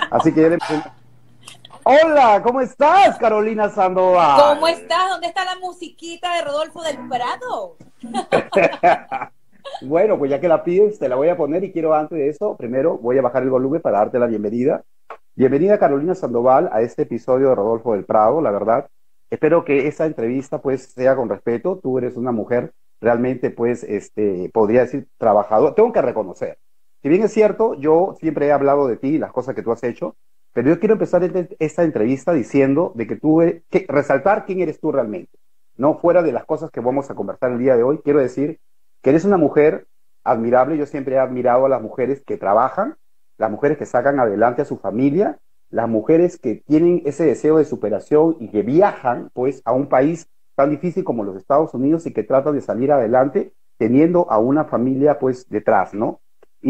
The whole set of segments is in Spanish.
Así que ya le presento. Hola, ¿cómo estás, Carolina ¿Cómo Sandoval? estás? ¿Dónde está la musiquita de Rodolfo del Prado? Bueno, pues ya que la pides, te la voy a poner y quiero antes de eso, primero voy a bajar el volumen para darte la bienvenida. Bienvenida, Carolina Sandoval, a este episodio de Rodolfo del Prado, la verdad. Espero que esta entrevista pues sea con respeto. Tú eres una mujer realmente pues, podría decir, trabajadora. Tengo que reconocer. Si bien es cierto, yo siempre he hablado de ti y las cosas que tú has hecho, pero yo quiero empezar esta entrevista diciendo de que resaltar quién eres tú realmente. No fuera de las cosas que vamos a conversar el día de hoy, quiero decir que eres una mujer admirable. Yo siempre he admirado a las mujeres que trabajan, las mujeres que sacan adelante a su familia, las mujeres que tienen ese deseo de superación y que viajan pues a un país tan difícil como los Estados Unidos y que tratan de salir adelante teniendo a una familia pues detrás, ¿no?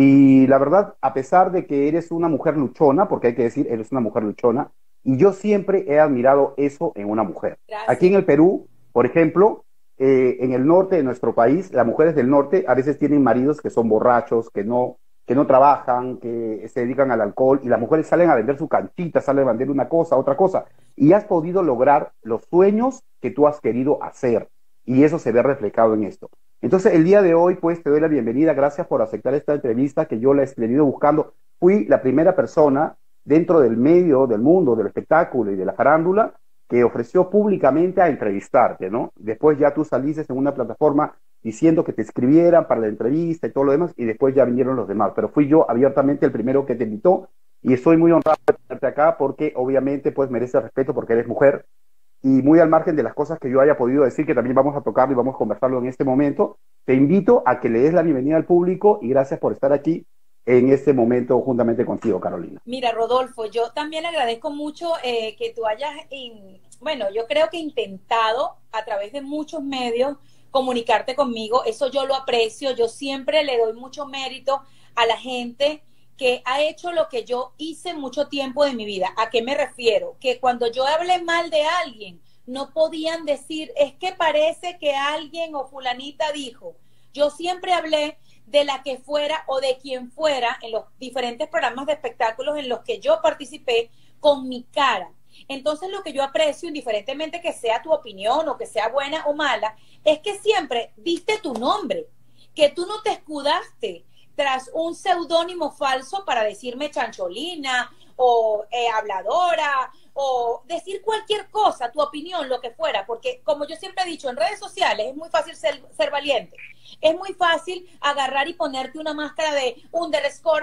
Y la verdad, a pesar de que eres una mujer luchona, porque hay que decir, eres una mujer luchona, y yo siempre he admirado eso en una mujer. Aquí en Gracias. el Perú, por ejemplo, en el norte de nuestro país, las mujeres del norte a veces tienen maridos que son borrachos, que no trabajan, que se dedican al alcohol, y las mujeres salen a vender su canchita, salen a vender una cosa, otra cosa, y has podido lograr los sueños que tú has querido hacer, y eso se ve reflejado en esto. Entonces, el día de hoy, pues, te doy la bienvenida. Gracias por aceptar esta entrevista que yo la he venido buscando. Fui la primera persona dentro del medio, del mundo, del espectáculo y de la farándula que ofreció públicamente a entrevistarte, ¿no? Después ya tú saliste en una plataforma diciendo que te escribieran para la entrevista y todo lo demás, y después ya vinieron los demás. Pero fui yo abiertamente el primero que te invitó, y estoy muy honrado de tenerte acá porque obviamente pues mereces respeto porque eres mujer, y muy al margen de las cosas que yo haya podido decir, que también vamos a tocarlo y vamos a conversarlo en este momento, te invito a que le des la bienvenida al público y gracias por estar aquí en este momento juntamente contigo, Carolina. Mira, Rodolfo, yo también agradezco mucho que tú hayas, bueno, yo creo que intentado a través de muchos medios comunicarte conmigo. Eso yo lo aprecio. Yo siempre le doy mucho mérito a la gente que ha hecho lo que yo hice mucho tiempo de mi vida. ¿A qué me refiero? Que cuando yo hablé mal de alguien, no podían decir, es que parece que alguien o fulanita dijo. Yo siempre hablé de la que fuera o de quien fuera en los diferentes programas de espectáculos en los que yo participé con mi cara. Entonces lo que yo aprecio, indiferentemente que sea tu opinión o que sea buena o mala, es que siempre diste tu nombre, que tú no te escudaste tras un seudónimo falso para decirme chancholina o habladora o decir cualquier cosa, tu opinión, lo que fuera, porque como yo siempre he dicho, en redes sociales es muy fácil ser valiente. Es muy fácil agarrar y ponerte una máscara de underscore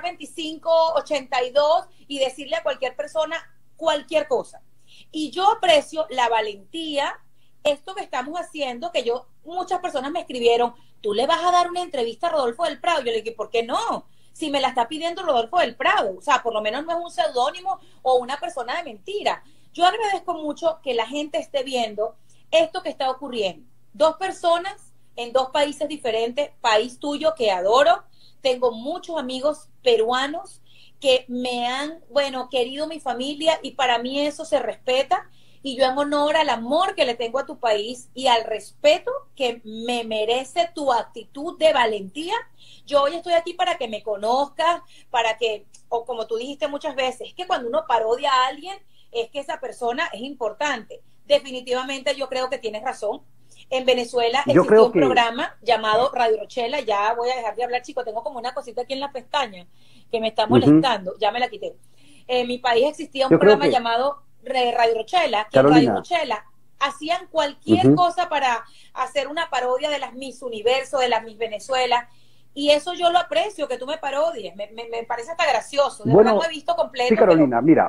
2582 y decirle a cualquier persona cualquier cosa. Y yo aprecio la valentía, esto que estamos haciendo, que muchas personas me escribieron, tú le vas a dar una entrevista a Rodolfo del Prado. Yo le dije, ¿por qué no? Si me la está pidiendo Rodolfo del Prado, o sea, por lo menos no es un seudónimo o una persona de mentira. Yo agradezco mucho que la gente esté viendo esto que está ocurriendo. Dos personas en dos países diferentes, país tuyo que adoro. Tengo muchos amigos peruanos que me han, bueno, querido mi familia y para mí eso se respeta. Y yo en honor al amor que le tengo a tu país y al respeto que me merece tu actitud de valentía, yo hoy estoy aquí para que me conozcas, para que, o como tú dijiste muchas veces, es que cuando uno parodia a alguien, es que esa persona es importante. Definitivamente yo creo que tienes razón. En Venezuela Yo existía creo un que, programa llamado Radio Rochela. Ya voy a dejar de hablar, chico. Tengo como una cosita aquí en la pestaña que me está uh-huh, molestando. Ya me la quité. En mi país existía un yo creo programa que, llamado Radio Rochela, que en Radio Carolina, Rochela hacían cualquier uh-huh. cosa para hacer una parodia de las Miss Universo, de las Miss Venezuela. Y eso yo lo aprecio, que tú me parodies. Me parece hasta gracioso. De verdad no he Bueno, visto sí, completo, pero Carolina, mira,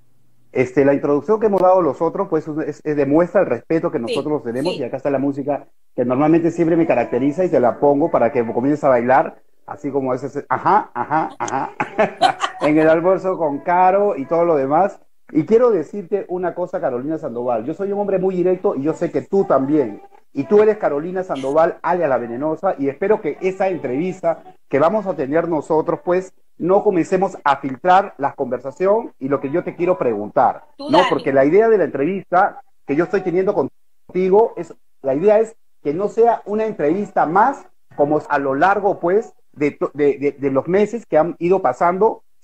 la introducción que hemos dado los otros, pues demuestra el respeto que sí, nosotros tenemos, y sí. acá está la música que normalmente siempre me caracteriza y te la pongo para que comiences a bailar, así como ese, ajá, ajá, ajá, en el almuerzo con Caro y todo lo demás. Y quiero decirte una cosa, Carolina Sandoval, yo soy un hombre muy directo y yo sé que tú también. Y tú eres Carolina Sandoval, alias La Venenosa, y espero que esa entrevista que vamos a tener nosotros, pues, no comencemos a filtrar la conversación y lo que yo te quiero preguntar, Tú ¿no? dale. Porque la idea de la entrevista que yo estoy teniendo contigo, la idea es que no sea una entrevista más como a lo largo, pues, de los meses que han ido pasando,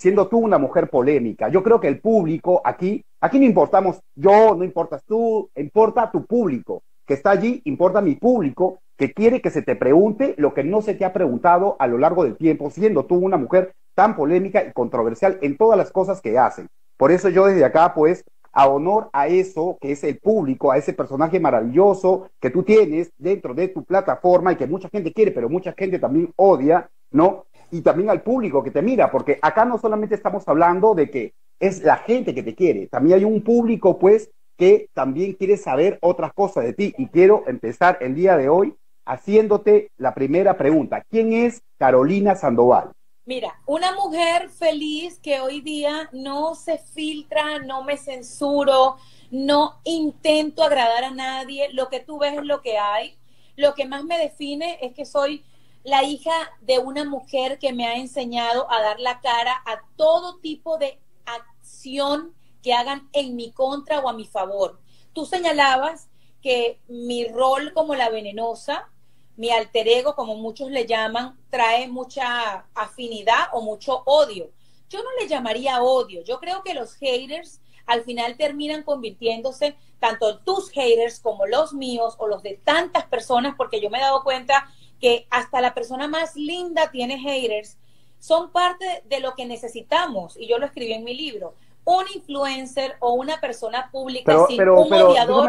siendo tú una mujer polémica. Yo creo que el público aquí no importamos yo, no importas tú, importa tu público que está allí, importa mi público que quiere que se te pregunte lo que no se te ha preguntado a lo largo del tiempo, siendo tú una mujer tan polémica y controversial en todas las cosas que hacen. Por eso yo desde acá, pues, a honor a eso que es el público, a ese personaje maravilloso que tú tienes dentro de tu plataforma y que mucha gente quiere, pero mucha gente también odia, ¿no? Y también al público que te mira, porque acá no solamente estamos hablando de que es la gente que te quiere, también hay un público, pues, que también quiere saber otras cosas de ti. Y quiero empezar el día de hoy haciéndote la primera pregunta. ¿Quién es Carolina Sandoval? Mira, una mujer feliz que hoy día no se filtra, no me censuro, no intento agradar a nadie, lo que tú ves es lo que hay. Lo que más me define es que soy la hija de una mujer que me ha enseñado a dar la cara a todo tipo de acción que hagan en mi contra o a mi favor. Tú señalabas que mi rol como la venenosa, mi alter ego, como muchos le llaman, trae mucha afinidad o mucho odio. Yo no le llamaría odio. Yo creo que los haters al final terminan convirtiéndose, tanto tus haters como los míos o los de tantas personas, porque yo me he dado cuenta que hasta la persona más linda tiene haters, son parte de lo que necesitamos, y yo lo escribí en mi libro. Un influencer o una persona pública sin un odiador.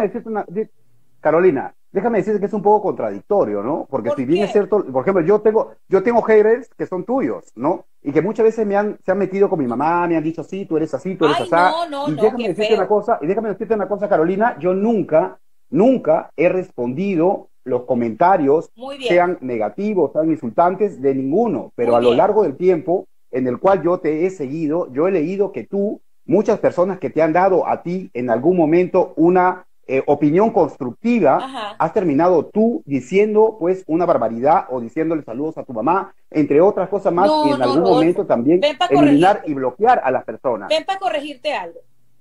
Carolina, déjame decirte que es un poco contradictorio, ¿no? Porque si bien es cierto, por ejemplo, yo tengo haters que son tuyos, ¿no? Y que muchas veces se han metido con mi mamá, me han dicho, sí, tú eres así, tú eres así. Y déjame decirte una cosa, Carolina, yo nunca he respondido los comentarios, sean negativos, sean insultantes, de ninguno. Pero a lo largo del tiempo en el cual yo te he seguido, yo he leído que tú, muchas personas que te han dado a ti en algún momento una opinión constructiva, has terminado tú diciendo pues una barbaridad o diciéndole saludos a tu mamá, entre otras cosas más, y en algún momento también eliminar y bloquear a las personas. Ven para corregirte algo.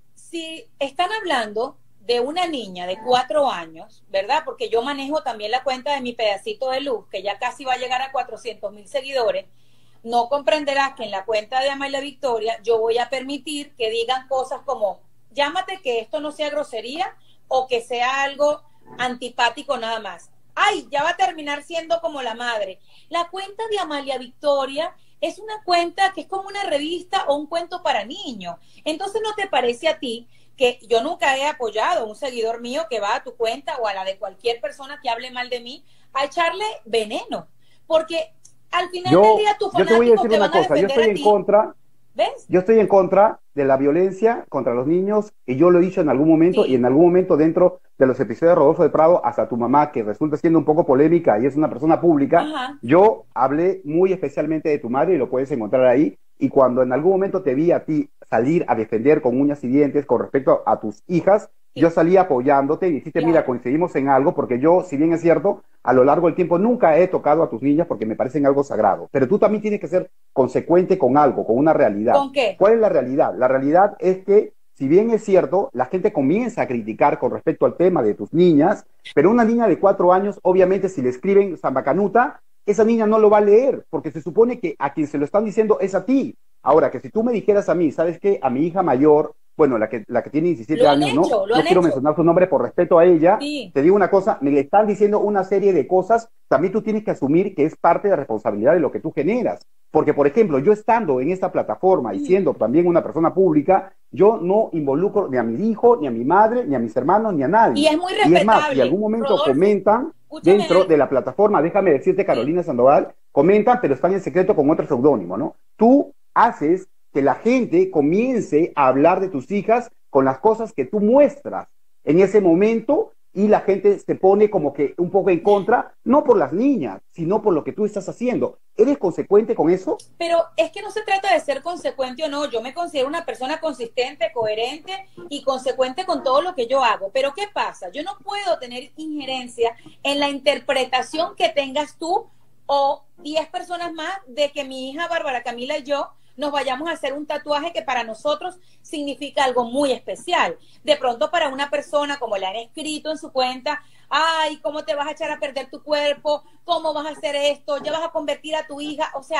Si están hablando de una niña de 4 años, ¿verdad? Porque yo manejo también la cuenta de mi pedacito de luz, que ya casi va a llegar a 400,000 seguidores, no comprenderás que en la cuenta de Amalia Victoria yo voy a permitir que digan cosas como, llámate que esto no sea grosería o que sea algo antipático nada más. Ay, ya va a terminar siendo como la madre. La cuenta de Amalia Victoria es una cuenta que es como una revista o un cuento para niños. Entonces, ¿no te parece a ti que yo nunca he apoyado a un seguidor mío que va a tu cuenta o a la de cualquier persona que hable mal de mí a echarle veneno? Porque al final del día tus fanáticos te van a defender a ti. ¿Ves? Yo estoy en contra de la violencia contra los niños, y yo lo he dicho en algún momento, y en algún momento dentro de los episodios de Rodolfo del Prado, hasta tu mamá, que resulta siendo un poco polémica y es una persona pública, yo hablé muy especialmente de tu madre, y lo puedes encontrar ahí, y cuando en algún momento te vi a ti salir a defender con uñas y dientes con respecto a tus hijas, yo salí apoyándote y dijiste, mira, coincidimos en algo, porque yo, si bien es cierto, a lo largo del tiempo nunca he tocado a tus niñas porque me parecen algo sagrado, pero tú también tienes que ser consecuente con algo, con una realidad. ¿Con qué? ¿Cuál es la realidad? La realidad es que, si bien es cierto, la gente comienza a criticar con respecto al tema de tus niñas, pero una niña de 4 años, obviamente, si le escriben Zambacanuta, esa niña no lo va a leer, porque se supone que a quien se lo están diciendo es a ti. Ahora, que si tú me dijeras a mí, ¿sabes qué? A mi hija mayor, bueno, la que tiene 17 años, ¿no? No quiero mencionar su nombre por respeto a ella. Te digo una cosa, me le están diciendo una serie de cosas, también tú tienes que asumir que es parte de la responsabilidad de lo que tú generas. Porque, por ejemplo, yo estando en esta plataforma y siendo también una persona pública, yo no involucro ni a mi hijo, ni a mi madre, ni a mis hermanos, ni a nadie. Y es muy respetable. Y es más, si en algún momento Rodolfo, comentan dentro de la plataforma, déjame decirte, Carolina Sandoval, comentan, pero están en secreto con otro seudónimo, ¿no? Tú haces que la gente comience a hablar de tus hijas con las cosas que tú muestras en ese momento, y la gente se pone como que un poco en contra, no por las niñas, sino por lo que tú estás haciendo. ¿Eres consecuente con eso? Pero es que no se trata de ser consecuente o no. Yo me considero una persona consistente, coherente y consecuente con todo lo que yo hago. Pero ¿qué pasa? Yo no puedo tener injerencia en la interpretación que tengas tú o 10 personas más de que mi hija Bárbara Camila y yo nos vayamos a hacer un tatuaje que para nosotros significa algo muy especial. De pronto para una persona, como le han escrito en su cuenta, ay, ¿cómo te vas a echar a perder tu cuerpo? ¿Cómo vas a hacer esto? ¿Ya vas a convertir a tu hija? O sea,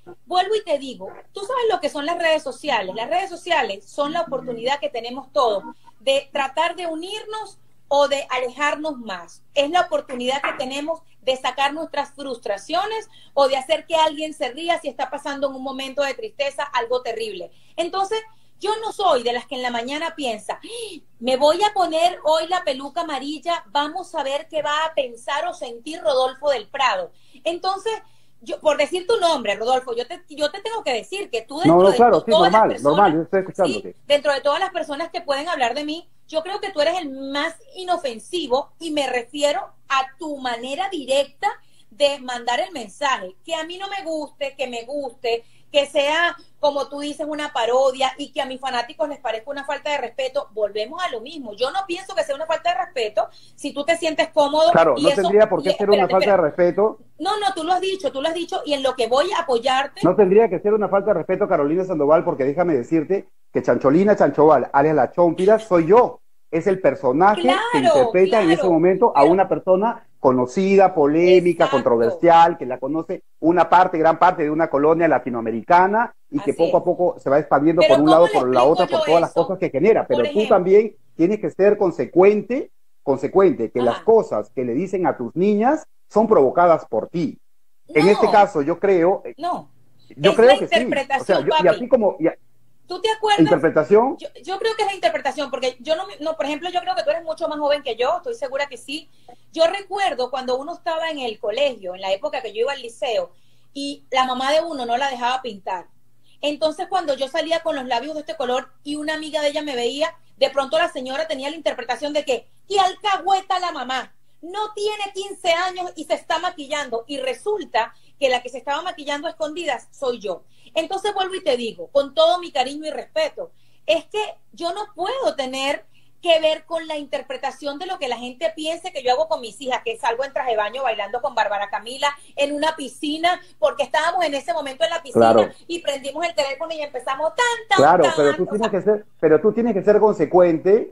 vuelvo y te digo, tú sabes lo que son las redes sociales. Las redes sociales son la oportunidad que tenemos todos de tratar de unirnos o de alejarnos más. Es la oportunidad que tenemos de sacar nuestras frustraciones o de hacer que alguien se ría si está pasando en un momento de tristeza algo terrible. Entonces, yo no soy de las que en la mañana piensa, me voy a poner hoy la peluca amarilla, vamos a ver qué va a pensar o sentir Rodolfo del Prado. Entonces, yo, por decir tu nombre, Rodolfo, yo te tengo que decir que tú No, dentro no, de claro, sí, todas las normal, personas, normal, yo estoy sí, escuchándote. dentro de todas las personas que pueden hablar de mí, yo creo que tú eres el más inofensivo y me refiero a tu manera directa de mandar el mensaje, que a mí no me guste, que me guste, que sea, como tú dices, una parodia y que a mis fanáticos les parezca una falta de respeto. Volvemos a lo mismo. Yo no pienso que sea una falta de respeto si tú te sientes cómodo. Claro, Y no eso, tendría por qué ser una espérate, falta de espérate. respeto. No, no, tú lo has dicho, y en lo que voy a apoyarte. No tendría que ser una falta de respeto, Carolina Sandoval, porque déjame decirte que Chancholina Chanchoval, alias la Chompira, soy yo. Es el personaje que Claro, interpreta en ese claro, momento a pero una persona conocida, polémica, exacto, controversial, que la conoce una parte, gran parte de una colonia latinoamericana y que así poco es. a poco se va expandiendo por Pero un ¿cómo lado, le por la explico otra, por yo todas las eso? cosas que genera. Por Pero tú ejemplo, también tienes que ser consecuente, que las ajá, cosas que le dicen a tus niñas son provocadas por ti. En este no, caso, yo creo, no, yo es la creo que sí. O sea, interpretación, y así papi. como ¿Tú te acuerdas? interpretación, Yo creo que es la interpretación, porque yo no, por ejemplo, yo creo que tú eres mucho más joven que yo, estoy segura que sí. Yo recuerdo cuando uno estaba en el colegio, en la época que yo iba al liceo, y la mamá de uno no la dejaba pintar. Entonces, cuando yo salía con los labios de este color y una amiga de ella me veía, de pronto la señora tenía la interpretación de que, ¡qué alcahueta la mamá! No tiene 15 años y se está maquillando. Y resulta que la que se estaba maquillando a escondidas soy yo. Entonces vuelvo y te digo, con todo mi cariño y respeto, es que yo no puedo tener que ver con la interpretación de lo que la gente piense que yo hago con mis hijas, que salgo en traje de baño bailando con Bárbara Camila en una piscina, porque estábamos en ese momento en la piscina claro, y prendimos el teléfono y empezamos tan, claro, tan, o sea, pero tú tienes que ser consecuente,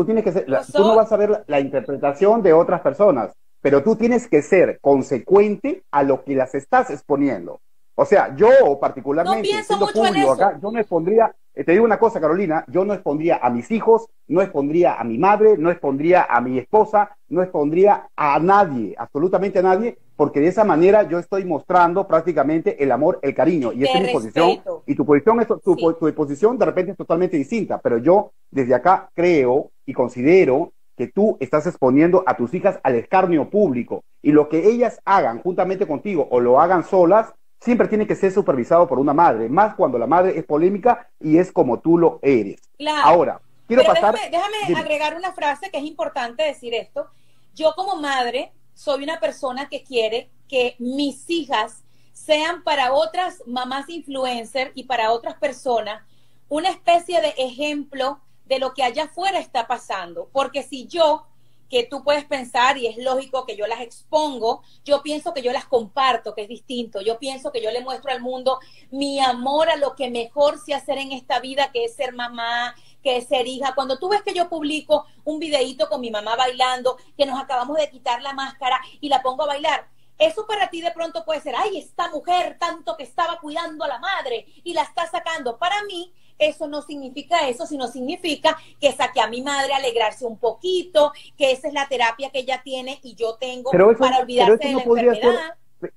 lo tú no soy, vas a ver la interpretación de otras personas, pero tú tienes que ser consecuente a lo que las estás exponiendo. O sea, yo no particularmente, pienso siendo mucho en público eso. acá, yo no expondría, te digo una cosa, Carolina, yo no expondría a mis hijos, no expondría a mi madre, no expondría a mi esposa, no expondría a nadie, absolutamente a nadie, porque de esa manera yo estoy mostrando prácticamente el amor, el cariño, y esa Te es mi posición, respeto, y tu posición, sí. tu posición de repente es totalmente distinta, pero yo desde acá creo y considero que tú estás exponiendo a tus hijas al escarnio público, y lo que ellas hagan juntamente contigo o lo hagan solas, siempre tiene que ser supervisado por una madre, más cuando la madre es polémica y es como tú lo eres. Claro, Ahora, quiero pero pasar, déjame dime, agregar una frase que es importante decir esto. Yo como madre soy una persona que quiere que mis hijas sean para otras mamás influencer y para otras personas una especie de ejemplo de lo que allá afuera está pasando. Porque si yo, que tú puedes pensar, y es lógico que yo las expongo, yo pienso que yo las comparto, que es distinto. Yo pienso que yo le muestro al mundo mi amor a lo que mejor sé hacer en esta vida, que es ser mamá, que es ser hija. Cuando tú ves que yo publico un videíto con mi mamá bailando, que nos acabamos de quitar la máscara y la pongo a bailar, eso para ti de pronto puede ser, ay, esta mujer tanto que estaba cuidando a la madre y la está sacando. Para mí, eso no significa eso, sino significa que saqué a mi madre a alegrarse un poquito, que esa es la terapia que ella tiene y yo tengo para pero olvidarse eso de no la podría ser, enfermedad.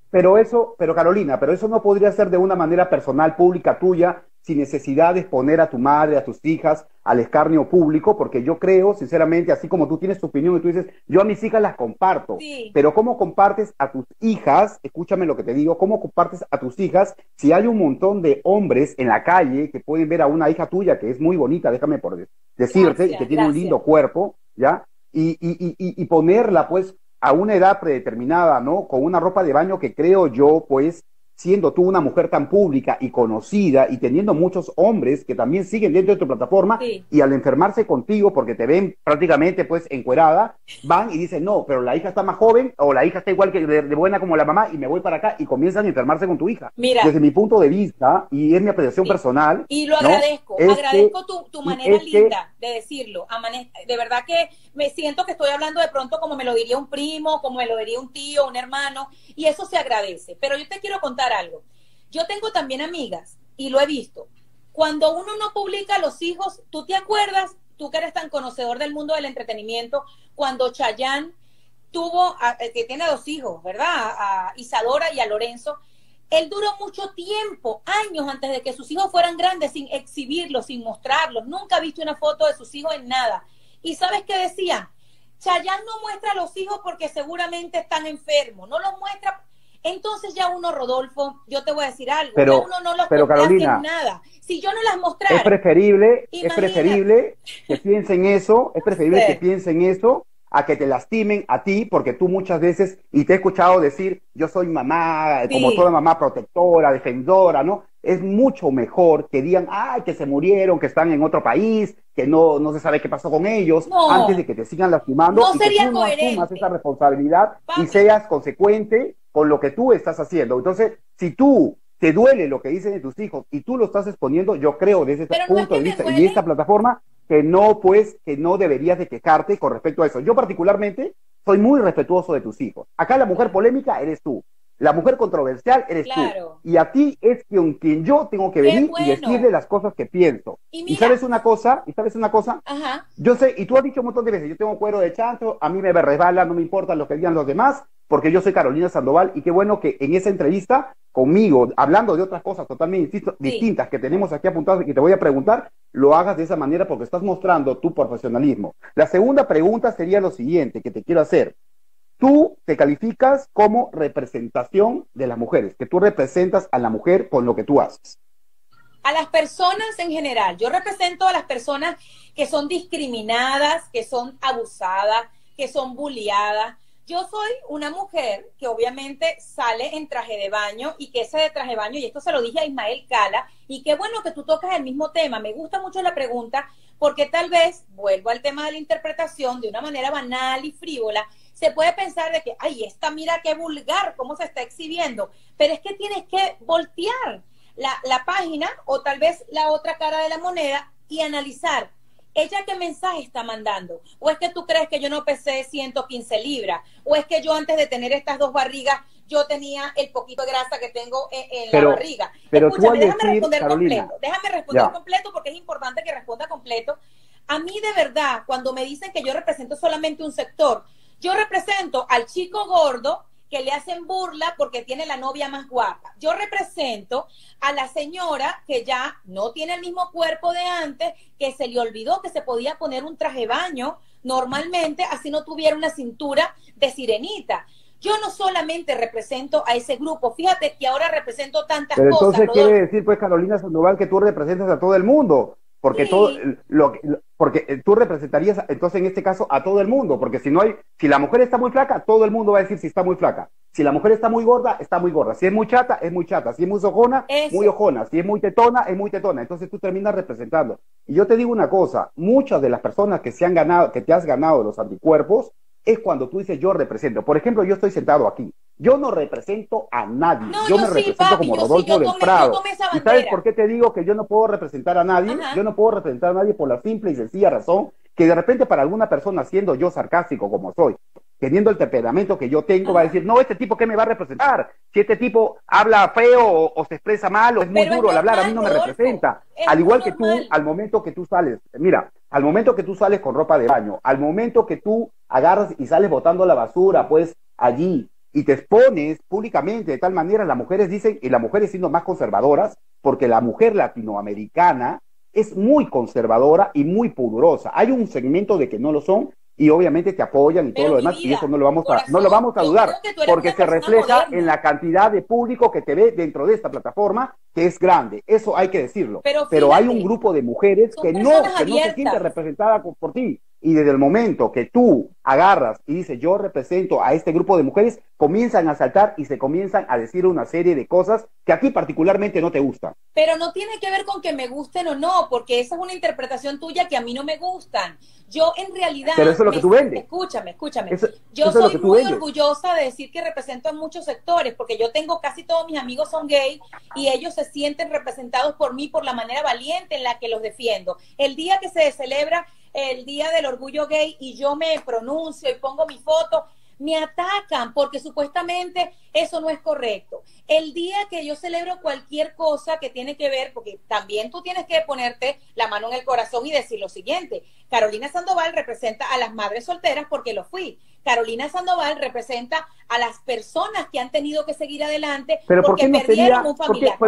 pero Carolina, pero eso no podría ser de una manera personal, pública tuya, sin necesidad de exponer a tu madre, a tus hijas, al escarnio público, porque yo creo, sinceramente, así como tú tienes tu opinión y tú dices, yo a mis hijas las comparto, Sí, pero ¿cómo compartes a tus hijas? Escúchame lo que te digo, ¿cómo compartes a tus hijas si hay un montón de hombres en la calle que pueden ver a una hija tuya que es muy bonita, déjame por decirte, y que gracias, tiene un gracias. lindo cuerpo, ¿ya? Y ponerla, pues, a una edad predeterminada, ¿no? Con una ropa de baño que creo yo, pues, siendo tú una mujer tan pública y conocida y teniendo muchos hombres que también siguen dentro de tu plataforma Sí. y al enfermarse contigo porque te ven prácticamente pues encuerada, van y dicen, no, pero la hija está más joven o la hija está igual que de buena como la mamá y me voy para acá y comienzan a enfermarse con tu hija. Mira, Desde mi punto de vista, y es mi apreciación sí. personal, Y lo ¿no? agradezco, Es que, agradezco tu y manera es que linda de decirlo. De verdad que me siento que estoy hablando de pronto como me lo diría un primo, como me lo diría un tío, un hermano, y eso se agradece. Pero yo te quiero contar algo. Yo tengo también amigas, y lo he visto, cuando uno no publica a los hijos, ¿tú te acuerdas? Tú que eres tan conocedor del mundo del entretenimiento, cuando Chayanne que tiene 2 hijos, ¿verdad? A Isadora y a Lorenzo, él duró mucho tiempo, años antes de que sus hijos fueran grandes, sin exhibirlos, sin mostrarlos. Nunca viste una foto de sus hijos en nada. ¿Y sabes qué decían? Chayanne no muestra a los hijos porque seguramente están enfermos, no los muestra. Entonces ya uno, Rodolfo, yo te voy a decir algo, ya uno no los complace en nada. Si yo no las mostrara... Es preferible que piensen eso, que piensen eso, a que te lastimen a ti, porque tú muchas veces, y te he escuchado decir, yo soy mamá, como toda mamá protectora, defensora, ¿no? Es mucho mejor que digan, ay, que se murieron, que están en otro país, que no se sabe qué pasó con ellos, antes de que te sigan lastimando, no y sería que tú no asumas esa responsabilidad y seas consecuente con lo que tú estás haciendo. Entonces, si tú te duele lo que dicen de tus hijos y tú lo estás exponiendo, yo creo desde ese punto de vista y esta plataforma que no deberías de quejarte con respecto a eso. Yo particularmente soy muy respetuoso de tus hijos. Acá la mujer polémica eres tú. La mujer controversial eres tú. Y a ti es quien yo tengo que venir y decirle las cosas que pienso. ¿Y sabes una cosa? Ajá. Yo sé, y tú has dicho un montón de veces, yo tengo cuero de chancho, a mí me resbala, no me importa lo que digan los demás, porque yo soy Carolina Sandoval, y qué bueno que en esa entrevista conmigo, hablando de otras cosas totalmente distintas que tenemos aquí apuntadas y que te voy a preguntar, lo hagas de esa manera porque estás mostrando tu profesionalismo. La segunda pregunta sería lo siguiente que te quiero hacer. Tú te calificas como representación de las mujeres, que tú representas a la mujer con lo que tú haces. A las personas en general. Yo represento a las personas que son discriminadas, que son abusadas, que son bulliadas. Yo soy una mujer que obviamente sale en traje de baño y que ese de traje de baño, y esto se lo dije a Ismael Cala, y qué bueno que tú tocas el mismo tema. Me gusta mucho la pregunta porque tal vez, vuelvo al tema de la interpretación, de una manera banal y frívola, se puede pensar de que, ay, esta mira qué vulgar, cómo se está exhibiendo, pero es que tienes que voltear la página o tal vez la otra cara de la moneda y analizar, ¿ella qué mensaje está mandando? ¿O es que tú crees que yo no pesé 115 libras? ¿O es que yo antes de tener estas 2 barrigas, yo tenía el poquito de grasa que tengo en la barriga? Pero escúchame, déjame responder Carolina, completo. Déjame responder completo porque es importante que responda completo. A mí de verdad, cuando me dicen que yo represento solamente un sector, yo represento al chico gordo que le hacen burla porque tiene la novia más guapa. Yo represento a la señora que ya no tiene el mismo cuerpo de antes, que se le olvidó que se podía poner un traje de baño normalmente, así no tuviera una cintura de sirenita. Yo no solamente represento a ese grupo, fíjate que ahora represento tantas cosas. Pero entonces quiere decir, pues, Carolina Sandoval, que tú representas a todo el mundo. Porque porque tú representarías entonces en este caso a todo el mundo, porque si la mujer está muy flaca, todo el mundo va a decir si está muy flaca. Si la mujer está muy gorda, está muy gorda. Si es muy chata, es muy chata. Si es muy ojona, muy ojona. Si es muy tetona, es muy tetona. Entonces tú terminas representando. Y yo te digo una cosa, muchas de las personas que te has ganado los anticuerpos, es cuando tú dices yo represento. Por ejemplo, yo estoy sentado aquí. Yo no represento a nadie. Yo me represento como Rodolfo del Prado. ¿Y sabes por qué te digo que yo no puedo representar a nadie? Yo no puedo representar a nadie por la simple y sencilla razón que de repente para alguna persona, siendo yo sarcástico como soy, teniendo el temperamento que yo tengo, va a decir, no, este tipo, ¿qué me va a representar? Si este tipo habla feo o se expresa mal o es muy duro al hablar, a mí no me representa. Al igual que tú, al momento que tú sales, mira, al momento que tú sales con ropa de baño, al momento que tú agarras y sales botando la basura, pues allí, y te expones públicamente de tal manera, las mujeres dicen, y las mujeres siendo más conservadoras, porque la mujer latinoamericana es muy conservadora y muy pudorosa. Hay un segmento de que no lo son, y obviamente te apoyan y todo lo demás, y eso no lo vamos a dudar, porque se refleja en la cantidad de público que te ve dentro de esta plataforma, que es grande, eso hay que decirlo. Pero hay un grupo de mujeres que no se siente representada por ti, y desde el momento que tú agarras y dices yo represento a este grupo de mujeres, comienzan a saltar y se comienzan a decir una serie de cosas que a ti particularmente no te gustan. Pero no tiene que ver con que me gusten o no, porque esa es una interpretación tuya que a mí no me gustan. Yo en realidad... Pero eso es lo que tú vendes. Escúchame. Yo soy muy orgullosa de decir que represento en muchos sectores, porque yo tengo casi todos mis amigos son gay y ellos se sienten representados por mí por la manera valiente en la que los defiendo. El día que se celebra el Día del Orgullo Gay y yo me pronuncio y pongo mi foto, me atacan porque supuestamente eso no es correcto. El día que yo celebro cualquier cosa que tiene que ver, porque también tú tienes que ponerte la mano en el corazón y decir lo siguiente: Carolina Sandoval representa a las madres solteras porque lo fui. Carolina Sandoval representa a las personas que han tenido que seguir adelante pero ¿por porque qué no perdieron sería, un familiar.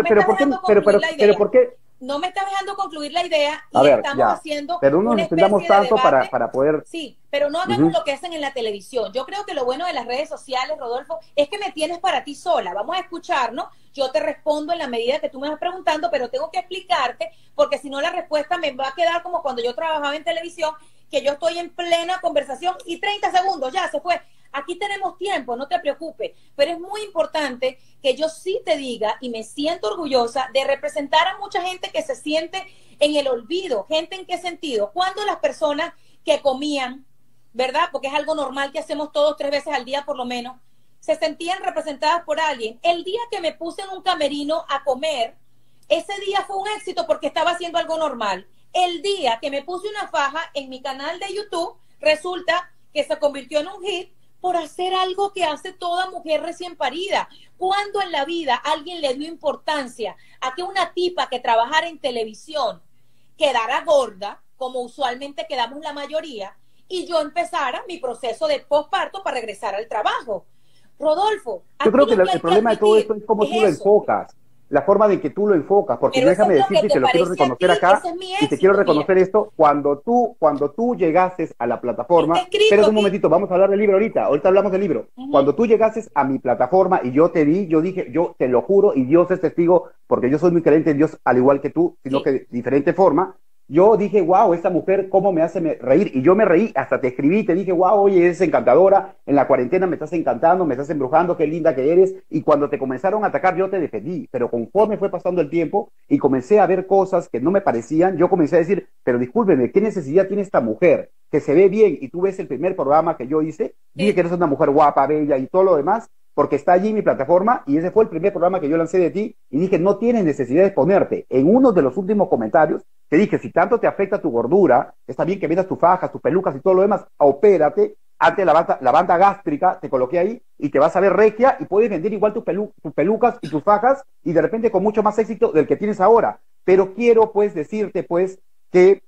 pero por qué? No me estás dejando concluir la idea A y ver, estamos ya, haciendo pero no nos una extendamos especie de tanto debate. para poder... Sí, pero no hagamos lo que hacen en la televisión. Yo creo que lo bueno de las redes sociales, Rodolfo, es que me tienes para ti sola. Vamos a escucharnos. Yo te respondo en la medida que tú me vas preguntando, pero tengo que explicarte porque si no la respuesta me va a quedar como cuando yo trabajaba en televisión, que yo estoy en plena conversación y 30 segundos, ya se fue. Aquí tenemos tiempo, no te preocupes, pero es muy importante que yo sí te diga y me siento orgullosa de representar a mucha gente que se siente en el olvido. ¿Gente en qué sentido? Cuando las personas que comían, ¿verdad? Porque es algo normal que hacemos todos 3 veces al día por lo menos, se sentían representadas por alguien. El día que me puse en un camerino a comer, ese día fue un éxito porque estaba haciendo algo normal. El día que me puse una faja en mi canal de YouTube, resulta que se convirtió en un hit por hacer algo que hace toda mujer recién parida. ¿Cuándo en la vida alguien le dio importancia a que una tipa que trabajara en televisión quedara gorda, como usualmente quedamos la mayoría, y yo empezara mi proceso de posparto para regresar al trabajo? Rodolfo, Yo creo que el problema de todo esto es cómo tú lo enfocas, la forma de que tú lo enfocas, porque déjame decirte, y te lo quiero reconocer acá, y te quiero reconocer esto, cuando tú llegases a la plataforma, espérate un momentito, vamos a hablar del libro ahorita hablamos del libro. Cuando tú llegases a mi plataforma y yo te vi, yo dije, yo te lo juro, y Dios es testigo, porque yo soy muy creyente en Dios, al igual que tú, sino que de diferente forma. Yo dije, wow, esta mujer, cómo me hace reír. Y yo me reí, hasta te escribí, te dije, wow, oye, eres encantadora, en la cuarentena me estás encantando, me estás embrujando, qué linda que eres. Y cuando te comenzaron a atacar, yo te defendí. Pero conforme fue pasando el tiempo y comencé a ver cosas que no me parecían, yo comencé a decir, pero discúlpeme, ¿qué necesidad tiene esta mujer? Que se ve bien, y tú ves el primer programa que yo hice, dije que eres una mujer guapa, bella y todo lo demás, porque está allí en mi plataforma, y ese fue el primer programa que yo lancé de ti, y dije, no tienes necesidad de exponerte. En uno de los últimos comentarios, te dije, si tanto te afecta tu gordura, está bien que vendas tus fajas, tus pelucas y todo lo demás, opérate, ante la banda gástrica, te coloqué ahí, y te vas a ver regia, y puedes vender igual tus pelucas y tus fajas, y de repente con mucho más éxito del que tienes ahora. Pero quiero, pues, decirte, pues, que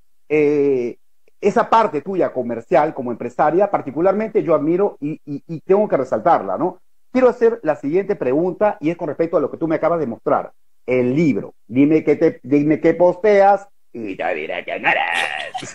esa parte tuya comercial, como empresaria, particularmente yo admiro y tengo que resaltarla, ¿no? Quiero hacer la siguiente pregunta, y es con respecto a lo que tú me acabas de mostrar. El libro. Dime qué posteas y te diré quién eres.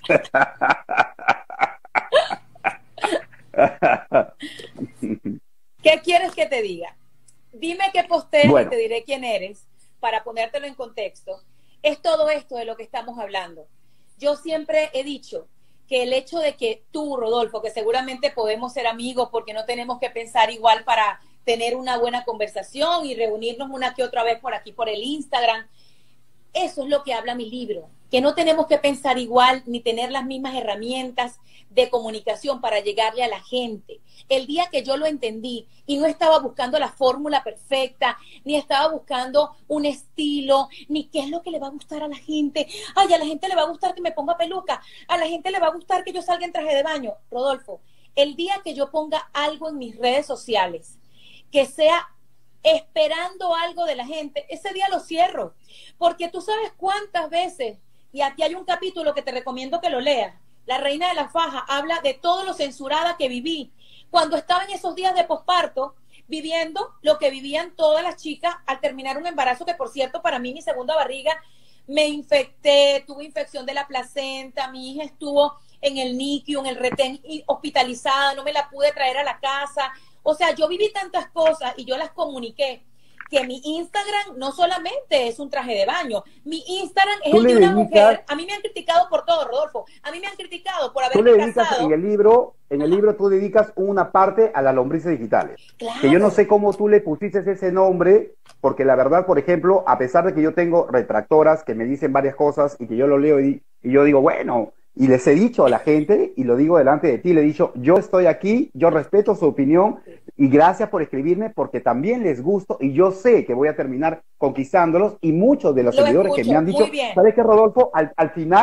¿Qué quieres que te diga? Dime qué posteas y te diré quién eres, para ponértelo en contexto. Es todo esto de lo que estamos hablando. Yo siempre he dicho que el hecho de que tú, Rodolfo, que seguramente podemos ser amigos porque no tenemos que pensar igual para tener una buena conversación y reunirnos una que otra vez por aquí, por el Instagram, eso es lo que habla mi libro, que no tenemos que pensar igual ni tener las mismas herramientas de comunicación para llegarle a la gente. El día que yo lo entendí y no estaba buscando la fórmula perfecta, ni estaba buscando un estilo, ni qué es lo que le va a gustar a la gente. Ay, a la gente le va a gustar que me ponga peluca, a la gente le va a gustar que yo salga en traje de baño. Rodolfo, el día que yo ponga algo en mis redes sociales que sea esperando algo de la gente, ese día lo cierro. Porque tú sabes cuántas veces, y aquí hay un capítulo que te recomiendo que lo leas, La Reina de la Faja habla de todo lo censurada que viví cuando estaba en esos días de posparto, viviendo lo que vivían todas las chicas al terminar un embarazo, que por cierto, para mí, mi segunda barriga, me infecté, tuve infección de la placenta, mi hija estuvo en el NICU, en el retén, hospitalizada, no me la pude traer a la casa. O sea, yo viví tantas cosas y yo las comuniqué, que mi Instagram no solamente es un traje de baño, mi Instagram es el de una mujer. A mí me han criticado por todo, Rodolfo. A mí me han criticado por haberme casado. En el libro tú dedicas una parte a las lombrices digitales. Claro. Que yo no sé cómo tú le pusiste ese nombre, porque la verdad, por ejemplo, a pesar de que yo tengo retractoras que me dicen varias cosas y que yo lo leo y yo digo, bueno, y les he dicho a la gente, y lo digo delante de ti, le he dicho, yo estoy aquí, yo respeto su opinión, y gracias por escribirme, porque también les gusto, y yo sé que voy a terminar conquistándolos, y muchos de los seguidores que me han dicho, ¿sabes qué, Rodolfo? Al final,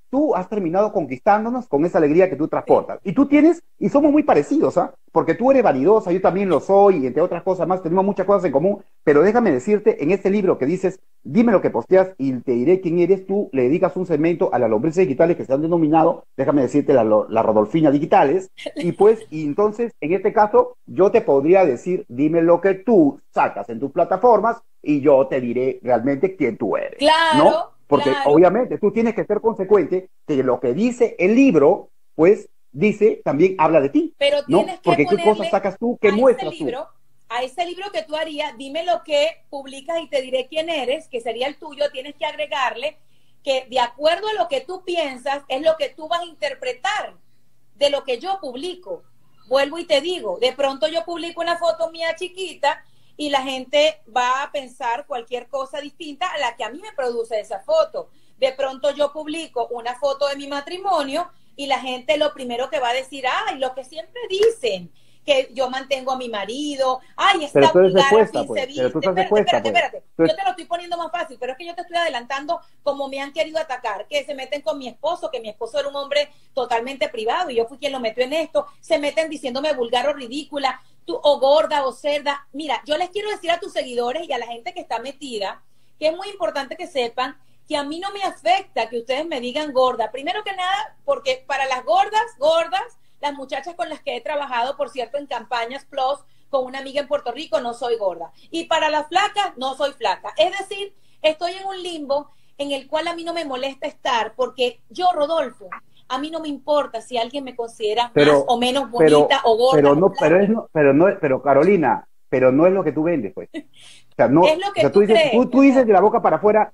tú has terminado conquistándonos con esa alegría que tú transportas. Y tú tienes, y somos muy parecidos, ¿ah? Porque tú eres vanidosa, yo también lo soy, y entre otras cosas más, tenemos muchas cosas en común, pero déjame decirte, en este libro que dices, dime lo que posteas y te diré quién eres, tú le dedicas un segmento a las lombrices digitales que se han denominado, déjame decirte, la Rodolfina digitales, y pues, y entonces, en este caso, yo te podría decir, dime lo que tú sacas en tus plataformas, y yo te diré realmente quién tú eres, Claro, ¿no? Porque claro. obviamente tú tienes que ser consecuente que lo que dice el libro, pues dice, también habla de ti, Pero ¿no? tienes que Porque qué cosas ponerle sacas tú, qué muestras tú. a ese libro que tú harías, dime lo que publicas y te diré quién eres, que sería el tuyo, tienes que agregarle que de acuerdo a lo que tú piensas, es lo que tú vas a interpretar de lo que yo publico. Vuelvo y te digo, de pronto yo publico una foto mía chiquita y la gente va a pensar cualquier cosa distinta a la que a mí me produce esa foto. De pronto yo publico una foto de mi matrimonio y la gente lo primero que va a decir, ay, lo que siempre dicen, que yo mantengo a mi marido, ay, esta vulgar así se viste. Espérate, yo te lo estoy poniendo más fácil, pero es que yo te estoy adelantando como me han querido atacar, que se meten con mi esposo, que mi esposo era un hombre totalmente privado y yo fui quien lo metió en esto, se meten diciéndome vulgar o ridícula, tú, o gorda o cerda. Mira, yo les quiero decir a tus seguidores y a la gente que está metida, que es muy importante que sepan que a mí no me afecta que ustedes me digan gorda. Primero que nada, porque para las gordas, las muchachas con las que he trabajado, por cierto, en campañas Plus, con una amiga en Puerto Rico, no soy gorda. Y para las flacas, no soy flaca. Es decir, estoy en un limbo en el cual a mí no me molesta estar, porque yo, Rodolfo, a mí no me importa si alguien me considera más o menos bonita o gorda. Pero Carolina, pero no es lo que tú vendes, pues. O sea, no, es lo que tú dices de la boca para afuera,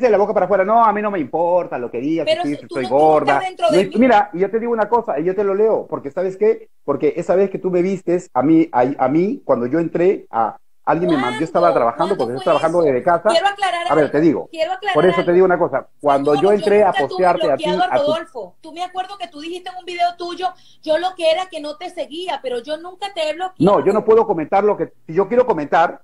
no, a mí no me importa lo que digas, pero si tú soy no gorda. De mira, y yo te digo una cosa, y yo te lo leo, porque ¿sabes qué? Porque esa vez que tú me vistes, a mí cuando yo entré, alguien me mandó, yo estaba trabajando, porque estoy trabajando desde casa. Quiero aclarar a ver, te digo, por eso te digo una cosa, cuando yo entré a postearte a ti... Rodolfo, tú me acuerdo que tú dijiste en un video tuyo, yo lo que era que no te seguía, pero yo nunca te he bloqueado. No, yo no puedo comentar lo que, si yo quiero comentar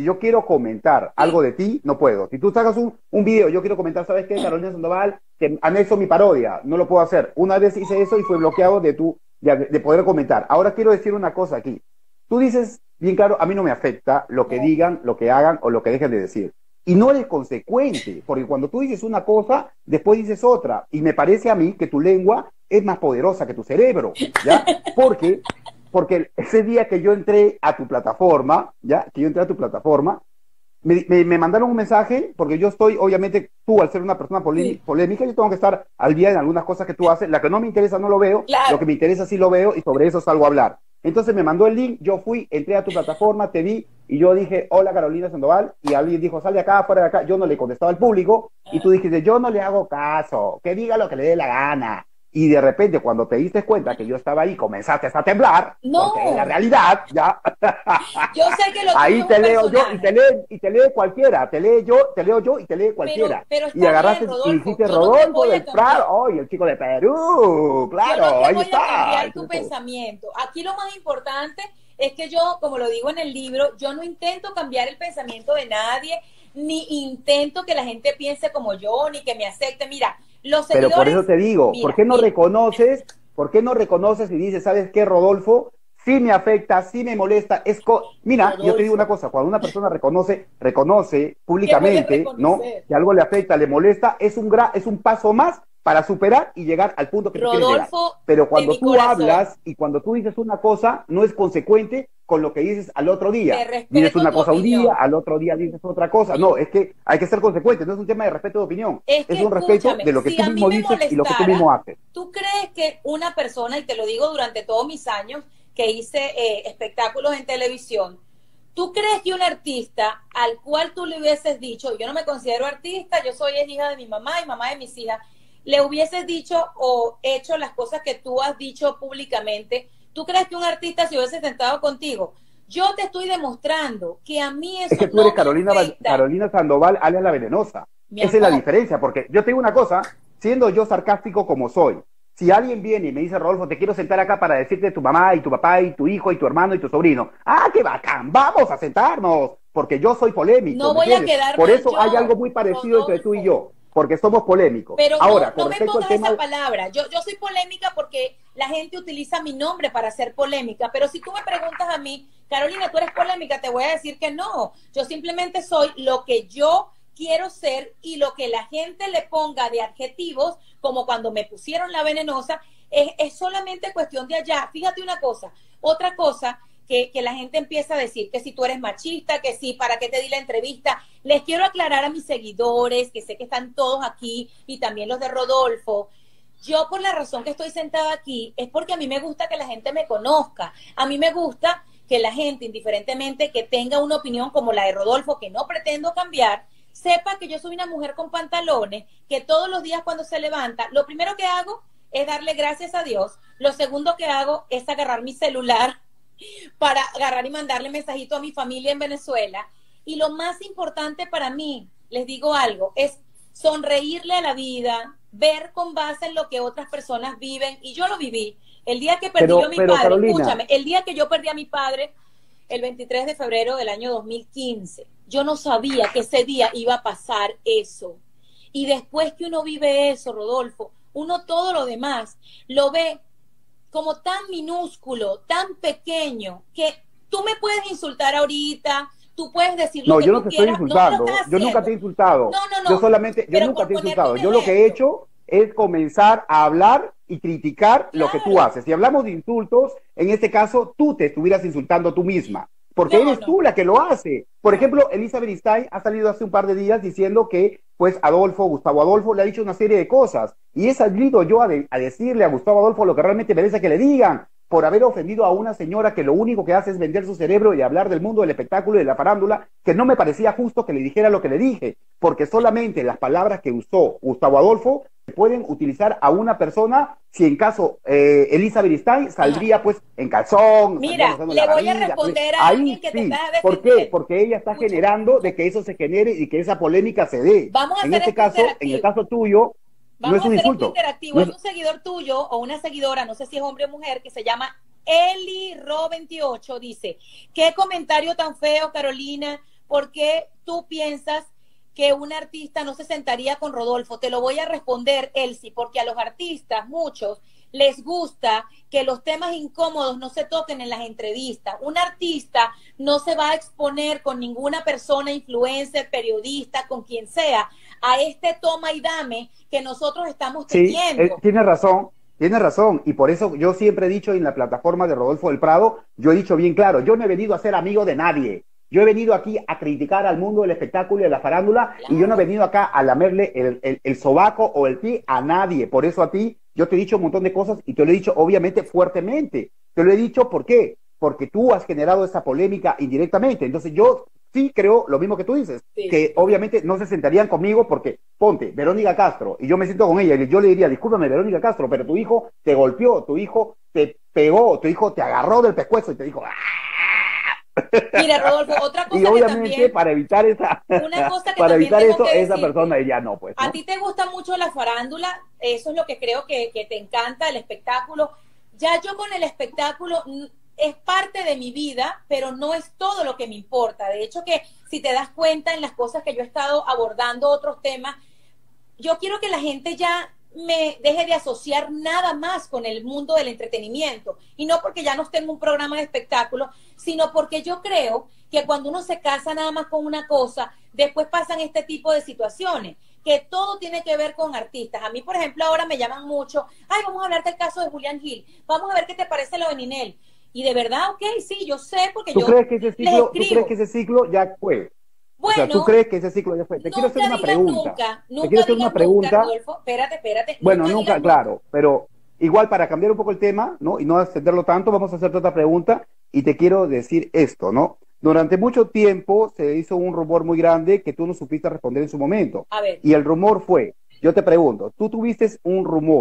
algo de ti, no puedo. Si tú sacas un video, yo quiero comentar, ¿sabes qué? Carolina Sandoval, que anexo mi parodia, no lo puedo hacer. Una vez hice eso y fue bloqueado de poder comentar. Ahora quiero decir una cosa aquí. Tú dices, bien claro, a mí no me afecta lo que digan, lo que hagan o lo que dejen de decir. Y no eres consecuente, porque cuando tú dices una cosa, después dices otra. Y me parece a mí que tu lengua es más poderosa que tu cerebro, ¿ya? Porque ese día que yo entré a tu plataforma, me mandaron un mensaje, porque yo estoy, obviamente, tú al ser una persona polémica, yo tengo que estar al día en algunas cosas que tú haces, la que no me interesa no lo veo, claro. Lo que me interesa sí lo veo, y sobre eso salgo a hablar. Entonces me mandó el link, yo fui, entré a tu plataforma, te vi, y yo dije, hola Carolina Sandoval, y alguien dijo, sal de acá, fuera de acá, yo no le contestaba al público, y tú dijiste, yo no le hago caso, que diga lo que le dé la gana. Y de repente, cuando te diste cuenta que yo estaba ahí, comenzaste a temblar, porque en la realidad, ya. Yo sé que lo ahí te leo yo y te lee cualquiera, te leo yo y te lee cualquiera. Pero y agarraste bien, Rodolfo, y dijiste Rodolfo del Prado, el chico de Perú, claro, ahí está. Cambiar tu pensamiento. Aquí lo más importante es que yo, como lo digo en el libro, yo no intento cambiar el pensamiento de nadie, ni intento que la gente piense como yo, ni que me acepte. Mira, los seguidores, pero por eso te digo, ¿por qué no reconoces y dices, ¿sabes qué, Rodolfo? Sí me afecta, sí me molesta. Mira, Rodolfo, yo te digo una cosa, cuando una persona reconoce públicamente, ¿no? Que algo le afecta, le molesta, es un paso más para superar y llegar al punto que tú quieres llegar. Pero cuando tú hablas y cuando tú dices una cosa, no es consecuente con lo que dices al otro día. Dices una cosa un día, al otro día dices otra cosa. Sí. No, es que hay que ser consecuente, no es un tema de respeto de opinión. Es un respeto de lo que tú mismo dices y lo que tú mismo haces. ¿Tú crees que una persona, y te lo digo durante todos mis años que hice espectáculos en televisión, ¿tú crees que un artista al cual tú le hubieses dicho, yo no me considero artista, yo soy hija de mi mamá y mamá de mis hijas, le hubieses dicho o hecho las cosas que tú has dicho públicamente? ¿Tú crees que un artista se hubiese sentado contigo? Yo te estoy demostrando que a mí eso es que tú eres Carolina Sandoval, alias la venenosa. Esa es la diferencia, porque yo te digo una cosa, siendo yo sarcástico como soy, si alguien viene y me dice, Rodolfo, te quiero sentar acá para decirte tu mamá y tu papá y tu hijo y tu hermano y tu sobrino, ¡ah, qué bacán! ¡Vamos a sentarnos! Porque yo soy polémico. No voy a quedar Por eso hay algo muy parecido entre tú y yo. porque somos polémicos. Pero Ahora, no con me respecto al pongas tema... esa palabra. Yo soy polémica porque la gente utiliza mi nombre para ser polémica, pero si tú me preguntas a mí, Carolina, ¿tú eres polémica? Te voy a decir que no. Yo simplemente soy lo que yo quiero ser y lo que la gente le ponga de adjetivos, como cuando me pusieron la venenosa, es solamente cuestión de allá. Fíjate una cosa, otra cosa que la gente empieza a decir, que si tú eres machista, que si, ¿para qué te di la entrevista? Les quiero aclarar a mis seguidores, que sé que están todos aquí, y también los de Rodolfo. Yo, por la razón que estoy sentada aquí, es porque a mí me gusta que la gente me conozca. A mí me gusta que la gente, indiferentemente que tenga una opinión como la de Rodolfo, que no pretendo cambiar, sepa que yo soy una mujer con pantalones, que todos los días cuando se levanta, lo primero que hago es darle gracias a Dios. Lo segundo que hago es agarrar mi celular para agarrar y mandarle mensajito a mi familia en Venezuela. Y lo más importante para mí, les digo algo, es sonreírle a la vida, ver con base en lo que otras personas viven, y yo lo viví. El día que perdí yo a mi padre, Carolina, escúchame, el día que yo perdí a mi padre, el 23 de febrero del año 2015, yo no sabía que ese día iba a pasar eso. Y después que uno vive eso, Rodolfo, uno todo lo demás lo ve como tan minúsculo, tan pequeño, que tú me puedes insultar ahorita, tú puedes decir lo que yo tú no te estoy quieras, no me lo insultando, estás yo haciendo. nunca te he insultado. No. Yo nunca te he insultado. Yo lo que he hecho es comenzar a hablar y criticar lo que tú haces. Si hablamos de insultos, en este caso tú te estuvieras insultando tú misma, porque eres tú la que lo hace. Por ejemplo, Elisa Beristain ha salido hace un par de días diciendo que, pues, Gustavo Adolfo le ha dicho una serie de cosas, y he salido yo a decirle a Gustavo Adolfo lo que realmente merece que le digan, por haber ofendido a una señora que lo único que hace es vender su cerebro y hablar del mundo del espectáculo y de la farándula, que no me parecía justo que le dijera lo que le dije, porque solamente las palabras que usó Gustavo Adolfo pueden utilizar a una persona si en caso Elisa Beristain saldría pues en calzón. Mira, le voy a responder a alguien que te está defendiendo. ¿Por qué? Porque ella está generando de que eso se genere y que esa polémica se dé. Vamos a en este caso, en el caso tuyo, vamos no es un a hacer insulto. esto interactivo. Hay un seguidor tuyo o una seguidora, no sé si es hombre o mujer, que se llama EliRo28, dice, qué comentario tan feo, Carolina, ¿por qué tú piensas que un artista no se sentaría con Rodolfo? Te lo voy a responder, Elsie, porque a los artistas, muchos, les gusta que los temas incómodos no se toquen en las entrevistas. Un artista no se va a exponer con ninguna persona, influencer, periodista, con quien sea, a este toma y dame que nosotros estamos teniendo. Sí, tiene razón, y por eso yo siempre he dicho en la plataforma de Rodolfo del Prado, yo he dicho bien claro, yo no he venido a ser amigo de nadie. Yo he venido aquí a criticar al mundo del espectáculo y de la farándula, claro. Y yo no he venido acá a lamerle el sobaco o el pie a nadie. Por eso a ti, yo te he dicho un montón de cosas y te lo he dicho obviamente fuertemente. Te lo he dicho, ¿por qué? Porque tú has generado esa polémica indirectamente. Entonces yo sí creo lo mismo que tú dices, sí. Que obviamente no se sentarían conmigo porque, ponte, Verónica Castro, y yo me siento con ella y yo le diría, discúlpame Verónica Castro, pero tu hijo te golpeó, tu hijo te pegó, tu hijo te agarró del pescuezo y te dijo, ¡ah! Mira, Rodolfo, otra cosa y obviamente que también, para evitar una cosa que para también evitar tengo eso, que esa decir, persona ya no, pues. ¿no? A ti te gusta mucho la farándula, eso es lo que creo que te encanta, el espectáculo. Ya yo con el espectáculo es parte de mi vida, pero no es todo lo que me importa. De hecho que si te das cuenta en las cosas que yo he estado abordando otros temas, yo quiero que la gente ya me deje de asociar nada más con el mundo del entretenimiento, y no porque ya no esté en un programa de espectáculo, sino porque yo creo que cuando uno se casa nada más con una cosa, después pasan este tipo de situaciones, que todo tiene que ver con artistas. A mí, por ejemplo, ahora me llaman mucho, ay, vamos a hablar del caso de Julián Gil, vamos a ver qué te parece lo de Ninel, y de verdad, ok, sí, yo sé, porque ¿Tú yo crees que ese ciclo, ¿tú crees que ese ciclo ya fue? Bueno, o sea, ¿tú crees que ese ciclo ya fue? Te quiero hacer una pregunta. Nunca te quiero hacer una pregunta. Rodolfo, espérate. Bueno, nunca, claro, pero igual para cambiar un poco el tema, ¿no? Y no extenderlo tanto, vamos a hacerte otra pregunta y te quiero decir esto, ¿no? Durante mucho tiempo se hizo un rumor muy grande que tú no supiste responder en su momento. A ver. Y el rumor fue, yo te pregunto, tú tuviste un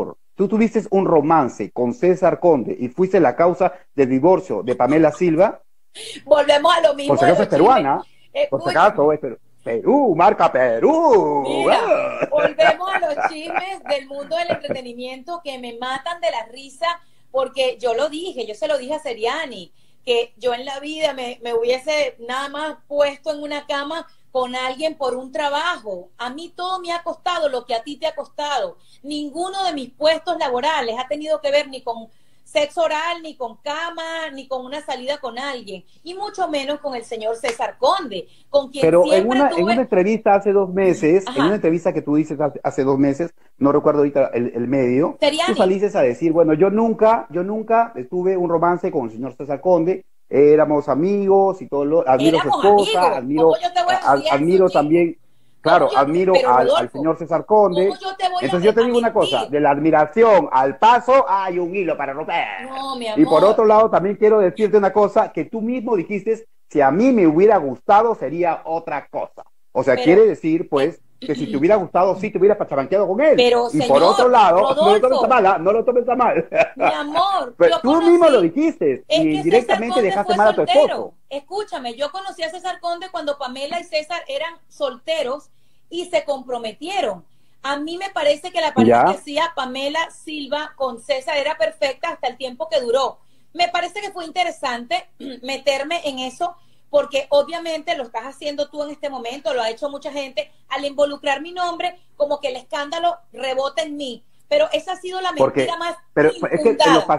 romance con César Conde y fuiste la causa del divorcio de Pamela Silva. Volvemos a lo mismo. Por si acaso es peruana. Por si acaso es Perú, marca Perú. Mira, volvemos a los chismes del mundo del entretenimiento que me matan de la risa, porque yo se lo dije a Seriani, que yo en la vida me hubiese nada más puesto en una cama con alguien por un trabajo. A mí todo me ha costado lo que a ti te ha costado. Ninguno de mis puestos laborales ha tenido que ver ni con sexo oral, ni con cama, ni con una salida con alguien, y mucho menos con el señor César Conde, con quien Pero siempre en una entrevista hace 2 meses, en una entrevista que tú dices hace 2 meses, no recuerdo ahorita el medio, Seriani, tú saliste a decir, bueno, yo nunca tuve un romance con el señor César Conde, éramos amigos y todo admiro a su éramos esposa, amigos. ¿Cómo yo te voy a decir admiro eso, chico? también, claro, admiro Pero al Rodolfo, señor César Conde. ¿cómo yo te voy Entonces yo te a digo una cosa, mentir? de la admiración al paso hay un hilo para romper. No, mi Y por amor. otro lado, también quiero decirte una cosa que tú mismo dijiste, si a mí me hubiera gustado sería otra cosa. O sea, quiere decir, pues, que si te hubiera gustado, sí te hubieras pacharanqueado con él. Pero, y señor, por otro lado, Rodolfo, no lo tomes a mal, no lo tomes a mal. mi amor, Pero yo tú conocí, mismo lo dijiste es y que directamente César Conde dejaste fue mal a tu soltero. esposo. Escúchame, yo conocí a César Conde cuando Pamela y César eran solteros y se comprometieron. A mí me parece que la pareja que hacía Pamela Silva con César era perfecta hasta el tiempo que duró. Me parece que fue interesante meterme en eso, porque obviamente lo estás haciendo tú en este momento, lo ha hecho mucha gente, al involucrar mi nombre, como que el escándalo rebota en mí. Pero esa ha sido la mentira más pero infundada. es que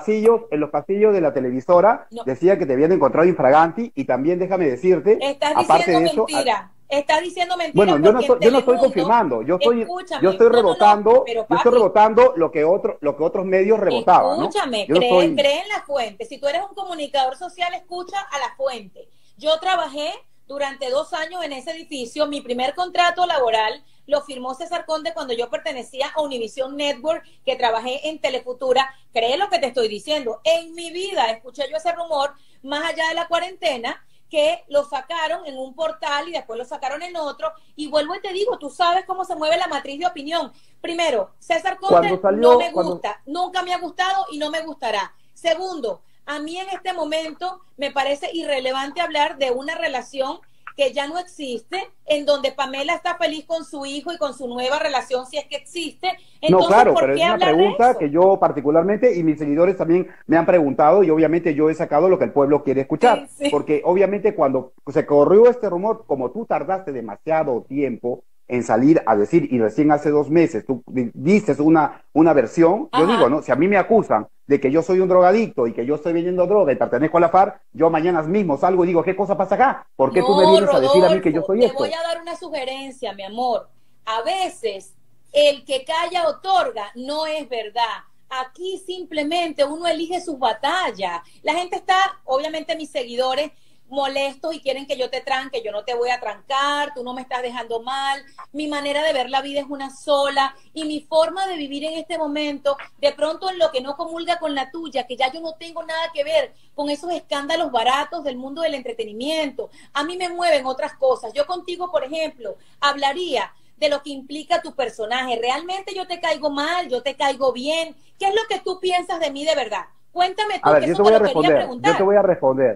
en los pasillos de la televisora decía que te habían encontrado infraganti, y también déjame decirte, estás aparte de eso, mentira. Estás diciendo mentira. bueno, yo no estoy confirmando, yo estoy rebotando, pero, yo estoy rebotando lo que otros medios rebotaban. Escúchame, ¿no? cree en la fuente. Si tú eres un comunicador social, escucha a la fuente. Yo trabajé durante 2 años en ese edificio. Mi primer contrato laboral lo firmó César Conde cuando yo pertenecía a Univision Network, que trabajé en Telefutura. Cree lo que te estoy diciendo. En mi vida escuché yo ese rumor, más allá de la cuarentena, que lo sacaron en un portal y después lo sacaron en otro. Y vuelvo y te digo, tú sabes cómo se mueve la matriz de opinión. Primero, César Conde no me gusta, nunca me ha gustado y no me gustará. Segundo, a mí en este momento me parece irrelevante hablar de una relación que ya no existe, en donde Pamela está feliz con su hijo y con su nueva relación, si es que existe. Entonces, no, claro, ¿por pero qué es una pregunta que yo particularmente, y mis seguidores también me han preguntado, y obviamente yo he sacado lo que el pueblo quiere escuchar, sí. Porque obviamente cuando se corrió este rumor, como tú tardaste demasiado tiempo en salir a decir, y recién hace 2 meses tú dices una versión, yo digo, ¿no? Si a mí me acusan de que yo soy un drogadicto y que yo estoy vendiendo droga y pertenezco a la FARC, yo mañana mismo salgo y digo, ¿qué cosa pasa acá? ¿Por qué tú me vienes a decir a mí que yo soy esto? Te voy a dar una sugerencia, mi amor. A veces el que calla otorga no es verdad. Aquí simplemente uno elige sus batallas. La gente está, obviamente mis seguidores, molestos y quieren que yo te tranque. Yo no te voy a trancar, tú no me estás dejando mal. Mi manera de ver la vida es una sola y mi forma de vivir en este momento, de pronto en lo que no comulga con la tuya, que ya yo no tengo nada que ver con esos escándalos baratos del mundo del entretenimiento. A mí me mueven otras cosas. Yo contigo, por ejemplo, hablaría de lo que implica tu personaje. ¿Realmente yo te caigo mal? ¿Yo te caigo bien? ¿Qué es lo que tú piensas de mí de verdad? Cuéntame tú, a ver, que yo eso te voy a lo quería responder, preguntar. yo te voy a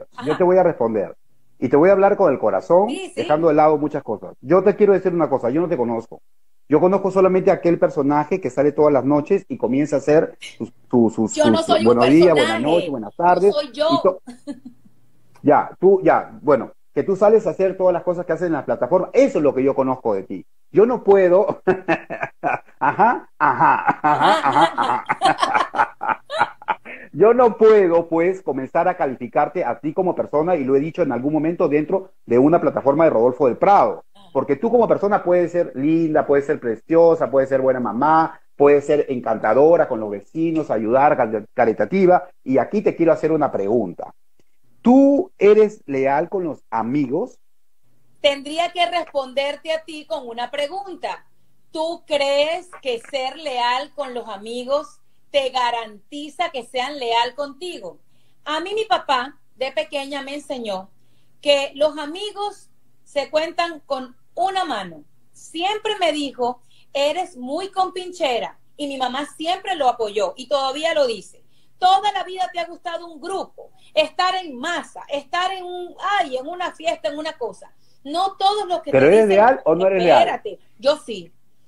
responder. Y te voy a hablar con el corazón, dejando de lado muchas cosas. Yo te quiero decir una cosa, yo no te conozco. Yo conozco solamente a aquel personaje que sale todas las noches y comienza a hacer sus buenos días, buenas noches, buenas tardes. No soy yo. Bueno, que tú sales a hacer todas las cosas que hacen en la plataforma. Eso es lo que yo conozco de ti. Yo no puedo. Yo no puedo, pues, comenzar a calificarte a ti como persona, y lo he dicho en algún momento dentro de una plataforma de Rodolfo del Prado. Porque tú como persona puedes ser linda, puedes ser preciosa, puedes ser buena mamá, puedes ser encantadora con los vecinos, ayudar, caritativa. Y aquí te quiero hacer una pregunta. ¿Tú eres leal con los amigos? Tendría que responderte a ti con una pregunta. ¿Tú crees que ser leal con los amigos te garantiza que sean leal contigo? A mí mi papá de pequeña me enseñó que los amigos se cuentan con una mano. Siempre me dijo, eres muy compinchera, y mi mamá siempre lo apoyó y todavía lo dice. Toda la vida te ha gustado un grupo, estar en masa, estar en una fiesta, en una cosa. No todos los que ¿Pero te eres dicen, leal o no eres leal? Espérate, yo sí.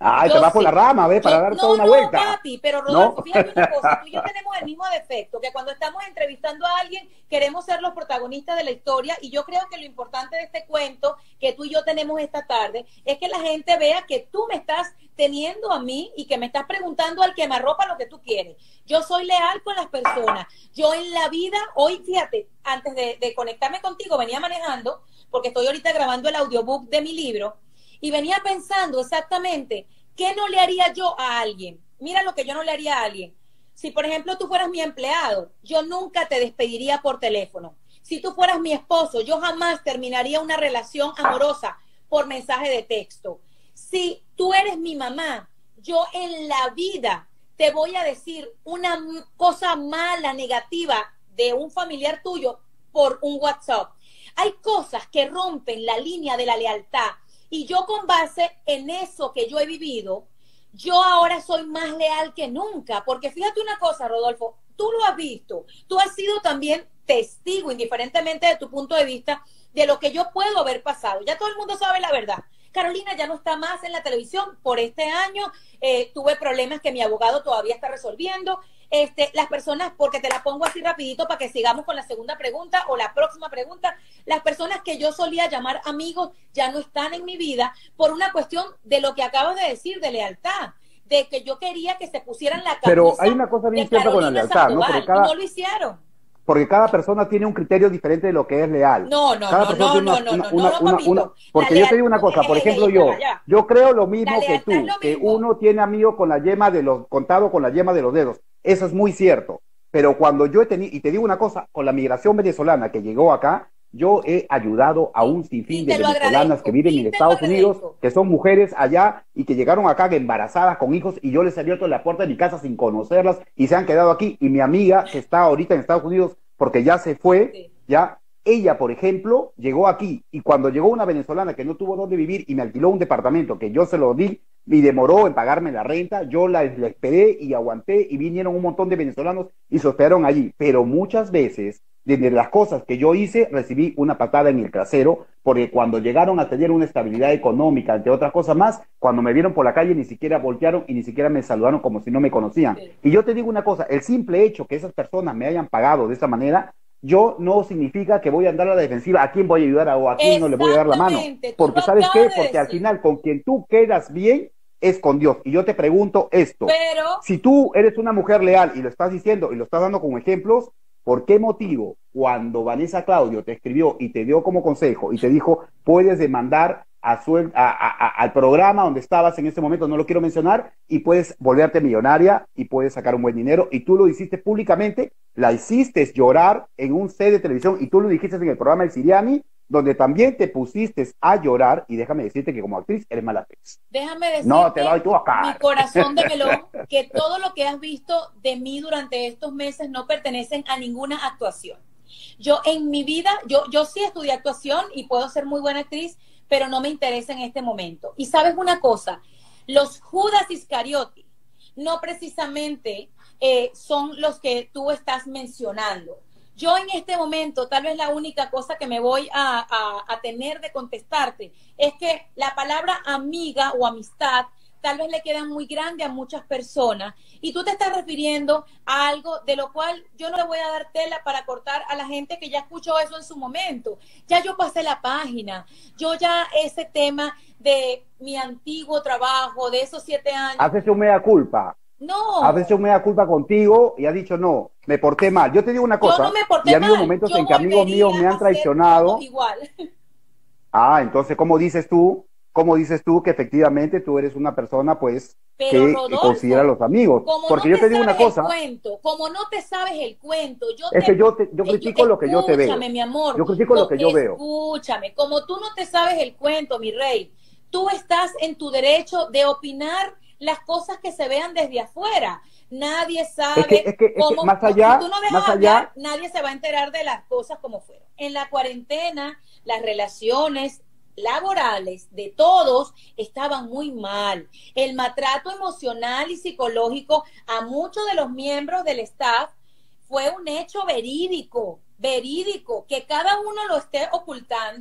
Ay, te Yo vas por sí. la rama, ¿ves? Para dar toda No, una no, vuelta. papi, pero ¿No? Rodolfo, fíjate una cosa, tú y yo tenemos el mismo defecto, que cuando estamos entrevistando a alguien queremos ser los protagonistas de la historia y yo creo que lo importante de este cuento que tú y yo tenemos esta tarde es que la gente vea que tú me estás teniendo a mí y que me estás preguntando al quemarropa lo que tú quieres. Yo soy leal con las personas. Yo en la vida, hoy fíjate, antes de conectarme contigo venía manejando, porque estoy ahorita grabando el audiobook de mi libro, y venía pensando exactamente qué no le haría yo a alguien. Mira lo que yo no le haría a alguien. Si, por ejemplo, tú fueras mi empleado, yo nunca te despediría por teléfono. Si tú fueras mi esposo, yo jamás terminaría una relación amorosa por mensaje de texto. Si tú eres mi mamá, yo en la vida te voy a decir una cosa mala, negativa de un familiar tuyo por un WhatsApp. Hay cosas que rompen la línea de la lealtad y yo con base en eso que yo he vivido, yo ahora soy más leal que nunca, porque fíjate una cosa, Rodolfo, tú lo has visto, tú has sido también testigo, indiferentemente de tu punto de vista, de lo que yo puedo haber pasado. Ya todo el mundo sabe la verdad. Carolina ya no está más en la televisión por este año, tuve problemas que mi abogado todavía está resolviendo. Las personas, porque te la pongo así rapidito para que sigamos con la segunda pregunta o la próxima pregunta, las personas que yo solía llamar amigos ya no están en mi vida por una cuestión de lo que acabas de decir, de lealtad, de que yo quería que se pusieran la Pero camisa hay una cosa bien de cierta con la Carolina lealtad, ¿no? Sandoval y no lo hicieron. Porque cada persona tiene un criterio diferente de lo que es leal. No, no, Cada no, persona no, tiene no, no, no, no, no, papito. porque yo te digo una cosa, por ejemplo, yo creo lo mismo que tú, que uno tiene amigos con la yema de los, contado con la yema de los dedos. Eso es muy cierto. Pero cuando yo he tenido, y te digo una cosa, con la migración venezolana que llegó acá, yo he ayudado a un sinfín de venezolanas que viven en Estados Unidos, que son mujeres allá y que llegaron acá embarazadas con hijos y yo les he abierto la puerta de mi casa sin conocerlas y se han quedado aquí. Y mi amiga que está ahorita en Estados Unidos, porque ya se fue, ya, ella, por ejemplo, llegó aquí y cuando llegó una venezolana que no tuvo dónde vivir y me alquiló un departamento que yo se lo di y demoró en pagarme la renta, yo la esperé y aguanté y vinieron un montón de venezolanos y se hospedaron allí. Pero muchas veces, desde las cosas que yo hice, recibí una patada en el trasero, porque cuando llegaron a tener una estabilidad económica, entre otras cosas más, cuando me vieron por la calle ni siquiera voltearon y ni siquiera me saludaron como si no me conocían. Sí. Y yo te digo una cosa, el simple hecho que esas personas me hayan pagado de esa manera, yo no significa que voy a andar a la defensiva, a quién voy a ayudar o a quién no le voy a dar la mano. Porque ¿sabes qué? Porque al final con quien tú quedas bien es con Dios. Y yo te pregunto esto, si tú eres una mujer leal y lo estás diciendo y lo estás dando como ejemplos, ¿por qué motivo cuando Vanessa Claudio te escribió y te dio como consejo y te dijo puedes demandar al programa donde estabas en ese momento, no lo quiero mencionar, y puedes volverte millonaria y puedes sacar un buen dinero, y tú lo hiciste públicamente, la hiciste llorar en un set de televisión y tú lo dijiste en el programa El Siriani, donde también te pusiste a llorar, y déjame decirte que como actriz eres mala actriz. Déjame decirte, no te doy tu Oscar. Mi corazón de melón, que todo lo que has visto de mí durante estos meses no pertenecen a ninguna actuación. Yo en mi vida, yo sí estudié actuación y puedo ser muy buena actriz, pero no me interesa en este momento. Y sabes una cosa, los Judas Iscariote no precisamente son los que tú estás mencionando. Yo en este momento, tal vez la única cosa que me voy a tener de contestarte es que la palabra amiga o amistad tal vez le queda muy grande a muchas personas y tú te estás refiriendo a algo de lo cual yo no le voy a dar tela para cortar a la gente que ya escuchó eso en su momento. Ya yo pasé la página, yo ya ese tema de mi antiguo trabajo, de esos 7 años. Has hecho mea culpa. No. Has hecho mea culpa contigo y has dicho no, me porté mal. Yo te digo una cosa, yo no me porté y ha habido mal. momentos yo en que amigos míos me han traicionado. Igual. Entonces, ¿cómo dices tú que efectivamente tú eres una persona, pues, pero, que Rodolfo, considera a los amigos? Porque no yo te digo una cosa. Como no te sabes el cuento, yo critico lo que yo te veo. Escúchame, mi amor. Yo critico lo que yo veo. Escúchame, como tú no te sabes el cuento, mi rey, tú estás en tu derecho de opinar las cosas que se vean desde afuera. Nadie sabe cómo, más allá, si tú no dejas más hablar, allá, nadie se va a enterar de las cosas como fueron. En la cuarentena, las relaciones laborales de todos estaban muy mal. El maltrato emocional y psicológico a muchos de los miembros del staff fue un hecho verídico, que cada uno lo esté ocultando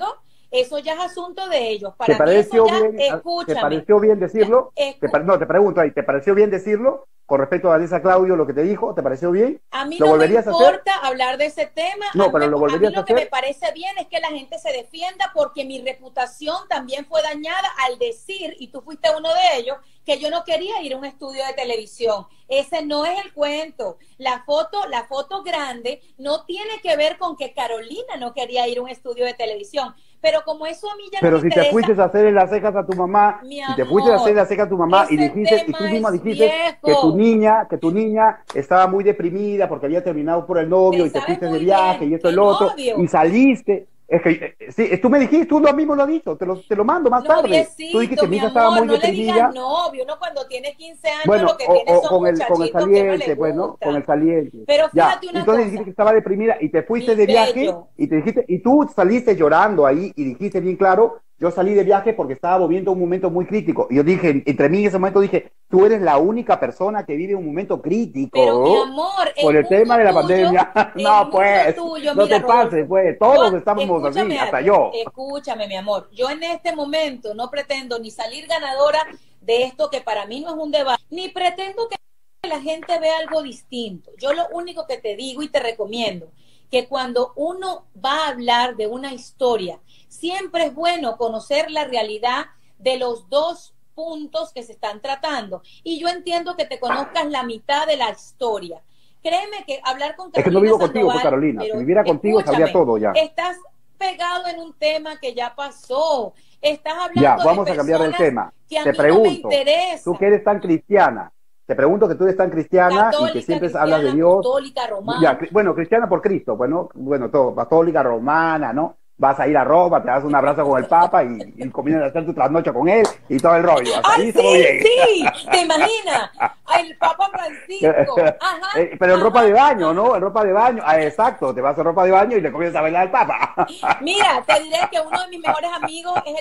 Eso ya es asunto de ellos. ¿Te Para mí eso pareció ya, bien, escúchame. te pareció bien decirlo? Escu No, te pregunto ahí, ¿te pareció bien decirlo con respecto a Vanessa Claudio, lo que te dijo? ¿Te pareció bien? A mí ¿Lo no me volverías a hacer? importa hablar de ese tema, No, pero ¿lo a mí volverías a lo que me hacer? parece bien es que la gente se defienda porque mi reputación también fue dañada al decir, y tú fuiste uno de ellos, que yo no quería ir a un estudio de televisión. Ese no es el cuento. La foto grande no tiene que ver con que Carolina no quería ir a un estudio de televisión. Pero como eso a mí ya no Pero me si te fuiste interesa, a hacer las cejas a tu mamá, mi si te fuiste a hacer amor, las cejas a tu mamá y ese dijiste, y tú tema misma es dijiste viejo. que tu niña estaba muy deprimida porque había terminado por el novio Te y te sabes fuiste de muy viaje bien y esto y que lo otro, y novio. saliste. Es que, sí, tú me dijiste, tú lo mismo lo has dicho, te lo mando más tarde. Tú dijiste Noviecito, que mi mi hija estaba amor, muy no le digas deprimida. novio. Uno cuando tiene 15 años lo Bueno, que tiene son con el muchachitos que uno le saliente, pues, ¿no? Con gusta. el saliente. Pero Ya, fíjate una entonces dijiste cosa, que estaba deprimida y te fuiste mi de viaje bello, y te dijiste, y tú saliste llorando ahí y dijiste bien claro, yo salí de viaje porque estaba viviendo un momento muy crítico. Y yo dije, entre mí en ese momento dije, tú eres la única persona que vive un momento pero mi crítico amor, por el tema de la pandemia. el No, mundo pues, tuyo, no mira, te pases, Rodolfo, pues, yo, todos estábamos así, escúchame hasta algo, yo. escúchame, mi amor, yo en este momento no pretendo ni salir ganadora de esto que para mí no es un debate, ni pretendo que la gente vea algo distinto. Yo lo único que te digo y te recomiendo, que cuando uno va a hablar de una historia, siempre es bueno conocer la realidad de los dos puntos que se están tratando. Y yo entiendo que te conozcas la mitad de la historia. Créeme que hablar con Es que no Carolina vivo contigo, pues, Sandoval, Carolina. Si pero viviera contigo, sabría escúchame, todo ya. estás pegado en un tema que ya pasó. Estás Ya, hablando de vamos a cambiar el personas tema. que a Te mí no me pregunto, tú que interesan. eres tan cristiana, te pregunto que tú eres tan cristiana y que Católica, siempre hablas de cristiana, Dios. apostólica, Ya, romana. bueno, cristiana por Cristo, bueno, todo, católica, romana, ¿no? Vas a ir a Roma, te das un abrazo con el Papa y comienzas a hacer tu trasnocho con él y todo el rollo. Hasta ¡Ay, ahí estamos sí, bien. sí! ¿Te imaginas? El Papa Francisco. Ajá, Pero en ropa de ajá, baño, ¿no? En ajá. ropa de baño. Ah, exacto, te vas en ropa de baño y le comienzas a bailar al Papa. Mira, te diré que uno de mis mejores amigos es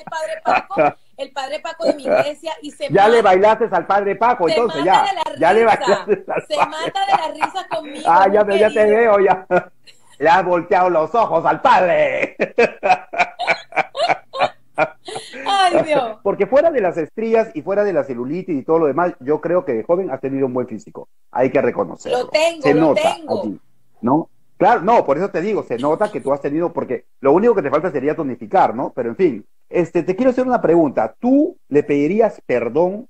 el padre Paco de mi iglesia, y Ya le bailaste al padre Paco, se entonces mata ya. de la Ya le risa. bailaste al Se padre. mata de la risa conmigo, Ah, es un ya te querido. veo, ya. Le has volteado los ojos al padre. Ay, Dios. Porque fuera de las estrías y fuera de la celulitis y todo lo demás, yo creo que de joven has tenido un buen físico. Hay que reconocerlo. Se Lo nota tengo. allí, ¿no? Claro, no, por eso te digo, se nota que tú has tenido, porque lo único que te falta sería tonificar, ¿no? Pero en fin, te quiero hacer una pregunta. ¿Tú le pedirías perdón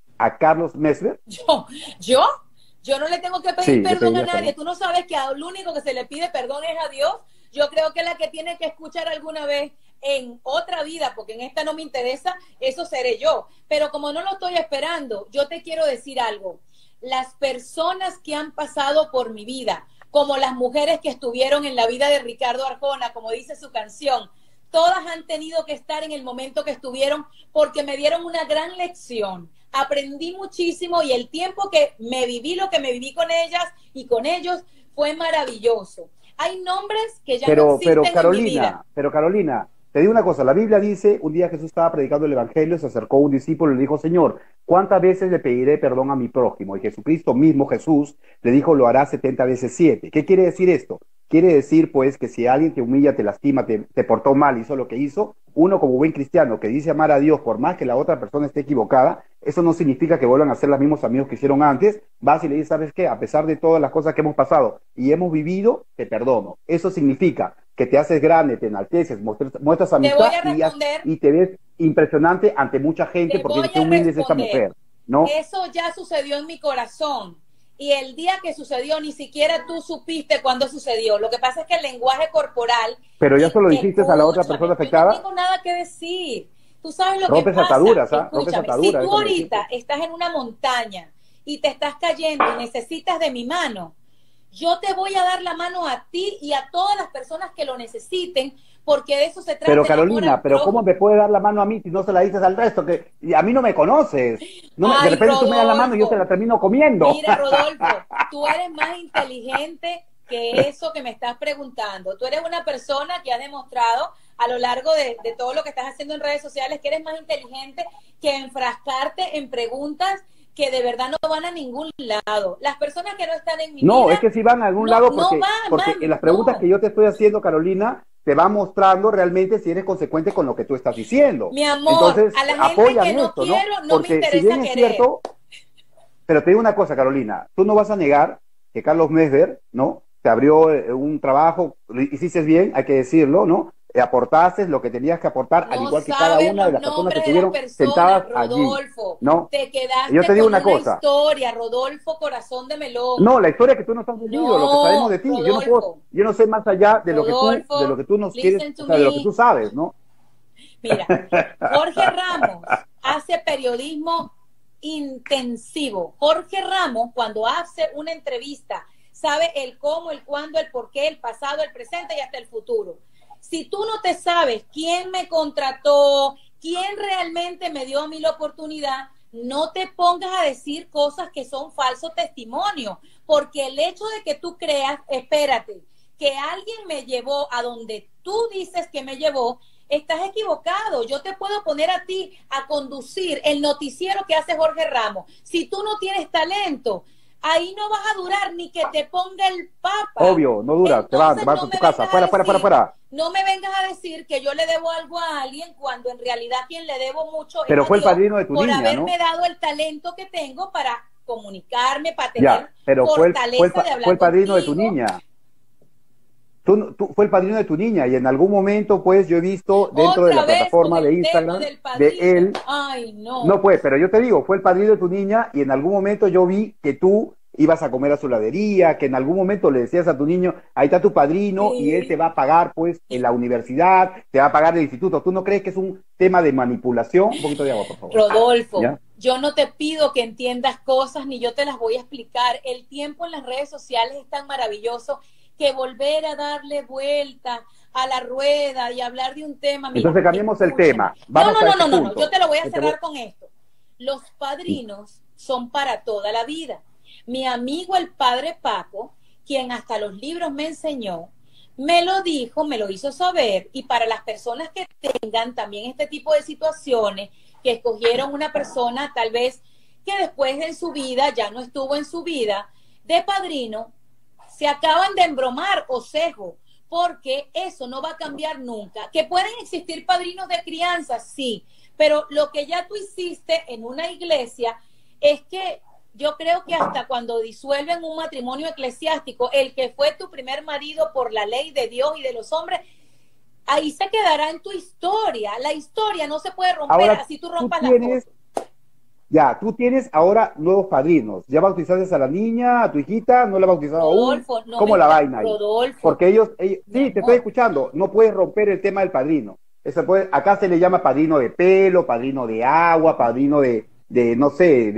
a Carlos Mesler? ¿Yo? Yo no le tengo que pedir Sí, le perdón a pedirías nadie. perdón. Tú no sabes que al único que se le pide perdón es a Dios. Yo creo que la que tiene que escuchar alguna vez en otra vida, porque en esta no me interesa, eso seré yo. Pero como no lo estoy esperando, yo te quiero decir algo. Las personas que han pasado por mi vida, como las mujeres que estuvieron en la vida de Ricardo Arjona, como dice su canción, todas han tenido que estar en el momento que estuvieron porque me dieron una gran lección. Aprendí muchísimo y el tiempo que me viví, lo que me viví con ellas y con ellos, fue maravilloso. Hay nombres que ya no existen en mi vida. Pero Carolina, te digo una cosa, la Biblia dice, un día Jesús estaba predicando el Evangelio, se acercó un discípulo y le dijo, Señor, ¿cuántas veces le pediré perdón a mi prójimo? Y Jesucristo mismo, Jesús, le dijo, lo hará 70 veces 7. ¿Qué quiere decir esto? Quiere decir, pues, que si alguien te humilla, te lastima, te portó mal, hizo lo que hizo, uno como buen cristiano que dice amar a Dios, por más que la otra persona esté equivocada, eso no significa que vuelvan a ser los mismos amigos que hicieron antes. Vas y le dices, ¿sabes qué? A pesar de todas las cosas que hemos pasado y hemos vivido, te perdono. Eso significa que te haces grande, te enalteces, muestras Te voy amistad a responder, y te ves impresionante ante mucha gente te voy porque qué a humilde es esta responder. mujer, ¿no? Eso ya sucedió en mi corazón. Y el día que sucedió, ni siquiera tú supiste cuándo sucedió. Lo que pasa es que el lenguaje corporal... Pero ya Y solo dijiste a la otra persona yo no afectada, tengo nada que decir. Tú sabes lo que rompes pasa. ataduras, ¿ah? Rompes Escúchame, si ataduras, tú déjame decirte. ahorita estás en una montaña y te estás cayendo y necesitas de mi mano, yo te voy a dar la mano a ti y a todas las personas que lo necesiten, porque de eso se trata. Pero el amor Carolina, al pero ¿cómo prójimo. me puede dar la mano a mí si no se la dices al resto? Que y a mí no me conoces. De Ay, repente tú me das la mano y yo te Rodolfo. la termino comiendo. Mira, Rodolfo, tú eres más inteligente que eso que me estás preguntando. Tú eres una persona que has demostrado a lo largo de todo lo que estás haciendo en redes sociales que eres más inteligente que enfrascarte en preguntas que de verdad no van a ningún lado. Las personas que no están en mi No, vida es que si van a algún no, lado no porque, van, porque en mami, las preguntas no. que yo te estoy haciendo, Carolina, te va mostrando realmente si eres consecuente con lo que tú estás diciendo. Mi amor, entonces, a la gente apoyan que no esto, quiero, no porque me interesa si bien es querer. cierto, pero te digo una cosa, Carolina, tú no vas a negar que Carlos Mesver, ¿no? Te abrió un trabajo, lo hiciste bien, hay que decirlo, ¿no? Aportaste lo que tenías que aportar, al No igual que cada sabes una de los las personas que nombres de las estuvieron personas, sentadas allí, Rodolfo. ¿no? Te Yo te quedaste digo con una una cosa, historia, Rodolfo, corazón de melón. no, la historia que tú nos has vivido, lo que sabemos No, de ti, Rodolfo, yo no sé más allá de lo Rodolfo, que tú nos quieres, listen o to sea, de lo que tú me. sabes, ¿no? Mira, Jorge Ramos hace periodismo intensivo. Jorge Ramos, cuando hace una entrevista, sabe el cómo, el cuándo, el por qué, el pasado, el presente y hasta el futuro. Si tú no te sabes quién me contrató, quién realmente me dio a mí la oportunidad, no te pongas a decir cosas que son falsos testimonios, porque el hecho de que tú creas, espérate, que alguien me llevó a donde tú dices que me llevó, estás equivocado. Yo te puedo poner a ti a conducir el noticiero que hace Jorge Ramos. Si tú no tienes talento, ahí no vas a durar ni que te ponga el papa. Obvio, no dura, Entonces, te vas a tu casa, fuera. no me vengas a decir que yo le debo algo a alguien cuando en realidad quien le debo mucho es Pero a fue el Dios padrino de tu por niña, haberme ¿no? dado el talento que tengo para comunicarme, para Ya, tener pero fortaleza de fue hablar el padrino de tu contigo. niña. Fue el padrino de tu niña y en algún momento, pues, yo he visto dentro de Otra la vez con plataforma de el tema Instagram del de padrino. él. Ay, no. No, pues, pero yo te digo, fue el padrino de tu niña y en algún momento yo vi que tú ibas a comer a su heladería, que en algún momento le decías a tu niño, ahí está tu padrino y él te Sí. va a pagar, pues, en la universidad, te va a pagar el instituto. ¿Tú no crees que es un tema de manipulación? Un poquito de agua, por favor. Rodolfo, ¿Ya? yo no te pido que entiendas cosas ni yo te las voy a explicar. El tiempo en las redes sociales es tan maravilloso que volver a darle vuelta a la rueda y hablar de un tema, mira, Entonces cambiemos el escúchame. tema. Vamos a este No, yo punto. te lo voy a cerrar con esto. Los padrinos son para toda la vida. Mi amigo el padre Paco, quien hasta los libros me enseñó, me lo dijo, me lo hizo saber, y para las personas que tengan también este tipo de situaciones, que escogieron una persona tal vez que después en su vida ya no estuvo en su vida de padrino, se acaban de embromar o cejo, porque eso no va a cambiar nunca. Que pueden existir padrinos de crianza, sí, pero lo que ya tú hiciste en una iglesia es que yo creo que hasta cuando disuelven un matrimonio eclesiástico, el que fue tu primer marido por la ley de Dios y de los hombres, ahí se quedará en tu historia. La historia no se puede romper, Ahora, así tú tú rompas las tienes, cosas. ya, tú tienes ahora nuevos padrinos. ¿Ya bautizaste a la niña, a tu hijita? ¿No la has bautizado aún? Rodolfo, no ¿Cómo me la está, vaina ahí? Rodolfo, Porque ellos, mi sí, te estoy amor. escuchando. No puedes romper el tema del padrino. Eso puede, acá se le llama padrino de pelo, padrino de agua, padrino de no sé,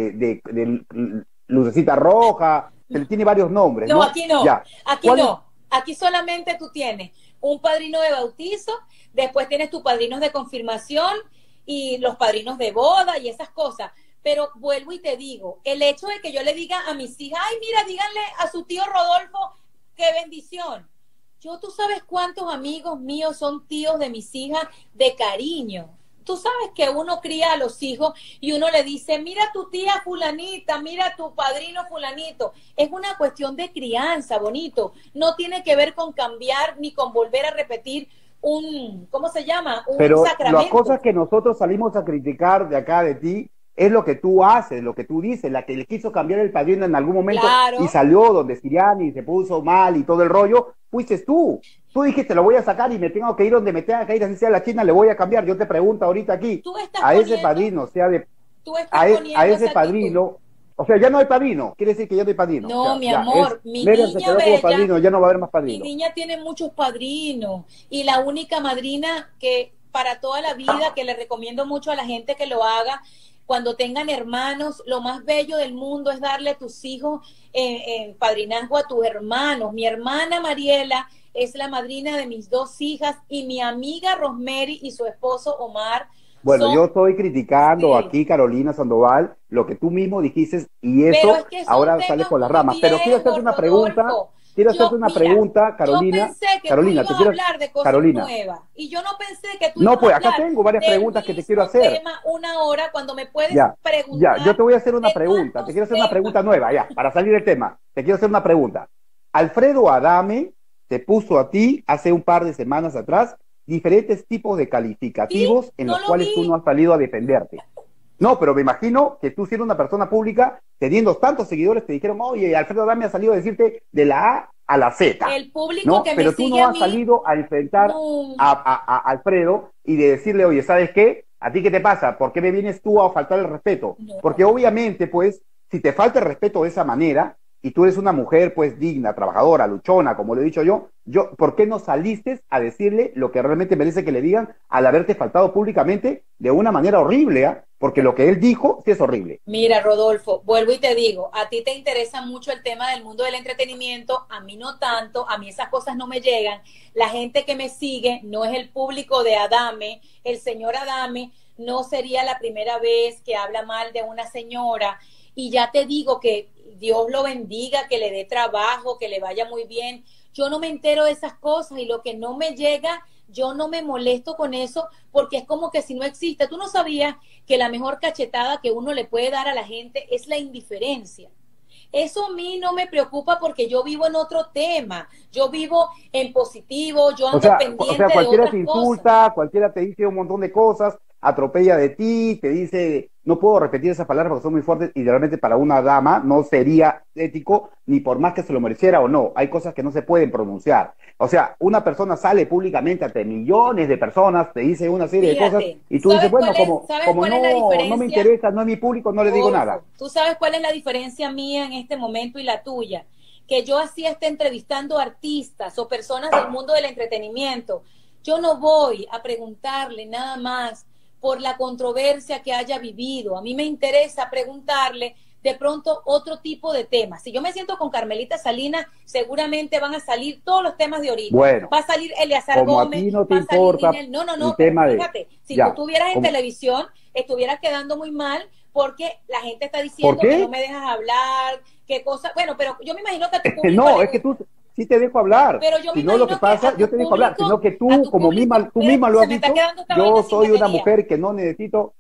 de lucecita roja. Se le tiene varios nombres, No, ¿no? aquí no, Ya. aquí ¿Cuál es? no. Aquí solamente tú tienes un padrino de bautizo, después tienes tus padrinos de confirmación y los padrinos de boda y esas cosas. Pero vuelvo y te digo, el hecho de que yo le diga a mis hijas, ay, mira, díganle a su tío Rodolfo, qué bendición. Tú sabes cuántos amigos míos son tíos de mis hijas de cariño. Tú sabes que uno cría a los hijos y uno le dice, mira tu tía fulanita, mira tu padrino fulanito. Es una cuestión de crianza, bonito. No tiene que ver con cambiar ni con volver a repetir un, ¿cómo se llama? Un Pero las sacramento. cosas que nosotros salimos a criticar de acá de ti es lo que tú haces, lo que tú dices, la que le quiso cambiar el padrino en algún momento Claro. y salió donde Siriani se puso mal y todo el rollo, fuiste tú. Tú dijiste, lo voy a sacar y me tengo que ir donde me tenga que ir, así sea la China, le voy a cambiar. Yo te pregunto ahorita aquí, Tú estás a ese poniendo, padrino, sea de, tú estás poniendo a ese esa padrino, actitud. o sea, ya no hay padrino, quiere decir que ya no hay padrino. No, Ya, mi ya, amor, mi Merer se niña quedó como bella, padrino, ya no va a haber más mi padrino. niña tiene muchos padrinos y la única madrina que para toda la vida, que le recomiendo mucho a la gente que lo haga, cuando tengan hermanos, lo más bello del mundo es darle a tus hijos en padrinazgo a tus hermanos. Mi hermana Mariela es la madrina de mis dos hijas y mi amiga Rosemary y su esposo Omar Bueno, son, yo estoy criticando sí, aquí, Carolina Sandoval, lo que tú mismo dijiste y pero eso es que son ahora sale temas por las muy ramas. Pero quiero hacerte viejos, una pregunta, Rodolfo. Mira, yo Carolina. pensé que tú Carolina, ibas te a quiero, hablar de cosas Carolina. nuevas y yo no pensé que tú No, ibas a pues acá hablar tengo varias del preguntas que te quiero mismo hacer. tema una hora cuando me puedes Ya, yo preguntar te voy a hacer una de pregunta, te tantos quiero hacer una temas. pregunta nueva, ya, para salir del tema. Te quiero hacer una pregunta. Alfredo Adame te puso a ti hace un par de semanas atrás diferentes tipos de Sí, calificativos en no los lo cuales tú vi. no has salido a defenderte. No, pero me imagino que tú siendo una persona pública, teniendo tantos seguidores, te dijeron, oye, Alfredo Adame ha salido a decirte de la A a la Z, El público ¿no? que me Pero tú sigue no a has mí, salido a enfrentar no, a Alfredo y de decirle, oye, ¿sabes qué? ¿A ti qué te pasa? ¿Por qué me vienes tú a faltar el respeto? Porque no. obviamente, pues, si te falta el respeto de esa manera, y tú eres una mujer, pues, digna, trabajadora, luchona, como lo he dicho yo, ¿por qué no saliste a decirle lo que realmente merece que le digan al haberte faltado públicamente de una manera horrible, ¿eh? Porque lo que él dijo sí es horrible. Mira, Rodolfo, vuelvo y te digo, a ti te interesa mucho el tema del mundo del entretenimiento, a mí no tanto, a mí esas cosas no me llegan. La gente que me sigue no es el público de Adame, el señor Adame no sería la primera vez que habla mal de una señora. Y ya te digo que Dios lo bendiga, que le dé trabajo, que le vaya muy bien. Yo no me entero de esas cosas y lo que no me llega, yo no me molesto con eso porque es como que si no existe. Tú no sabías que la mejor cachetada que uno le puede dar a la gente es la indiferencia. Eso a mí no me preocupa porque yo vivo en otro tema, yo vivo en positivo, yo ando O sea, pendiente de cualquiera otras te cosas. insulta, cualquiera te dice un montón de cosas, atropella de ti, te dice, no puedo repetir esas palabras porque son muy fuertes y realmente para una dama no sería ético ni por más que se lo mereciera o no. Hay cosas que no se pueden pronunciar. O sea, una persona sale públicamente ante millones de personas, te dice una serie de cosas Fíjate, y tú dices, bueno, sabes como cuál es la no me diferencia? interesa, no es mi público, no le digo nada. Rodolfo, tú sabes cuál es la diferencia mía en este momento y la tuya, que yo así esté entrevistando artistas o personas del mundo del entretenimiento. Yo no voy a preguntarle nada más por la controversia que haya vivido. A mí me interesa preguntarle de pronto otro tipo de temas. Si yo me siento con Carmelita Salinas, seguramente van a salir todos los temas de ahorita. Bueno, Va a salir Eleazar como a Gómez, ti no te va a salir importa Ninel. No, no, el no, pero tema de, fíjate, si tú ya, estuvieras en como, televisión, estuvieras quedando muy mal porque la gente está ¿por diciendo que no qué? me dejas hablar, qué cosa. Bueno, pero yo me imagino que a tu público No, le es que gusta. tú sí te dejo hablar. Pero yo me Si no, lo que imagino que pasa, yo te dejo hablar, sino que a tú, tu como público, tú espérate, misma lo se has me está dicho, quedando esta vaina yo sin soy una batería. mujer que no necesito.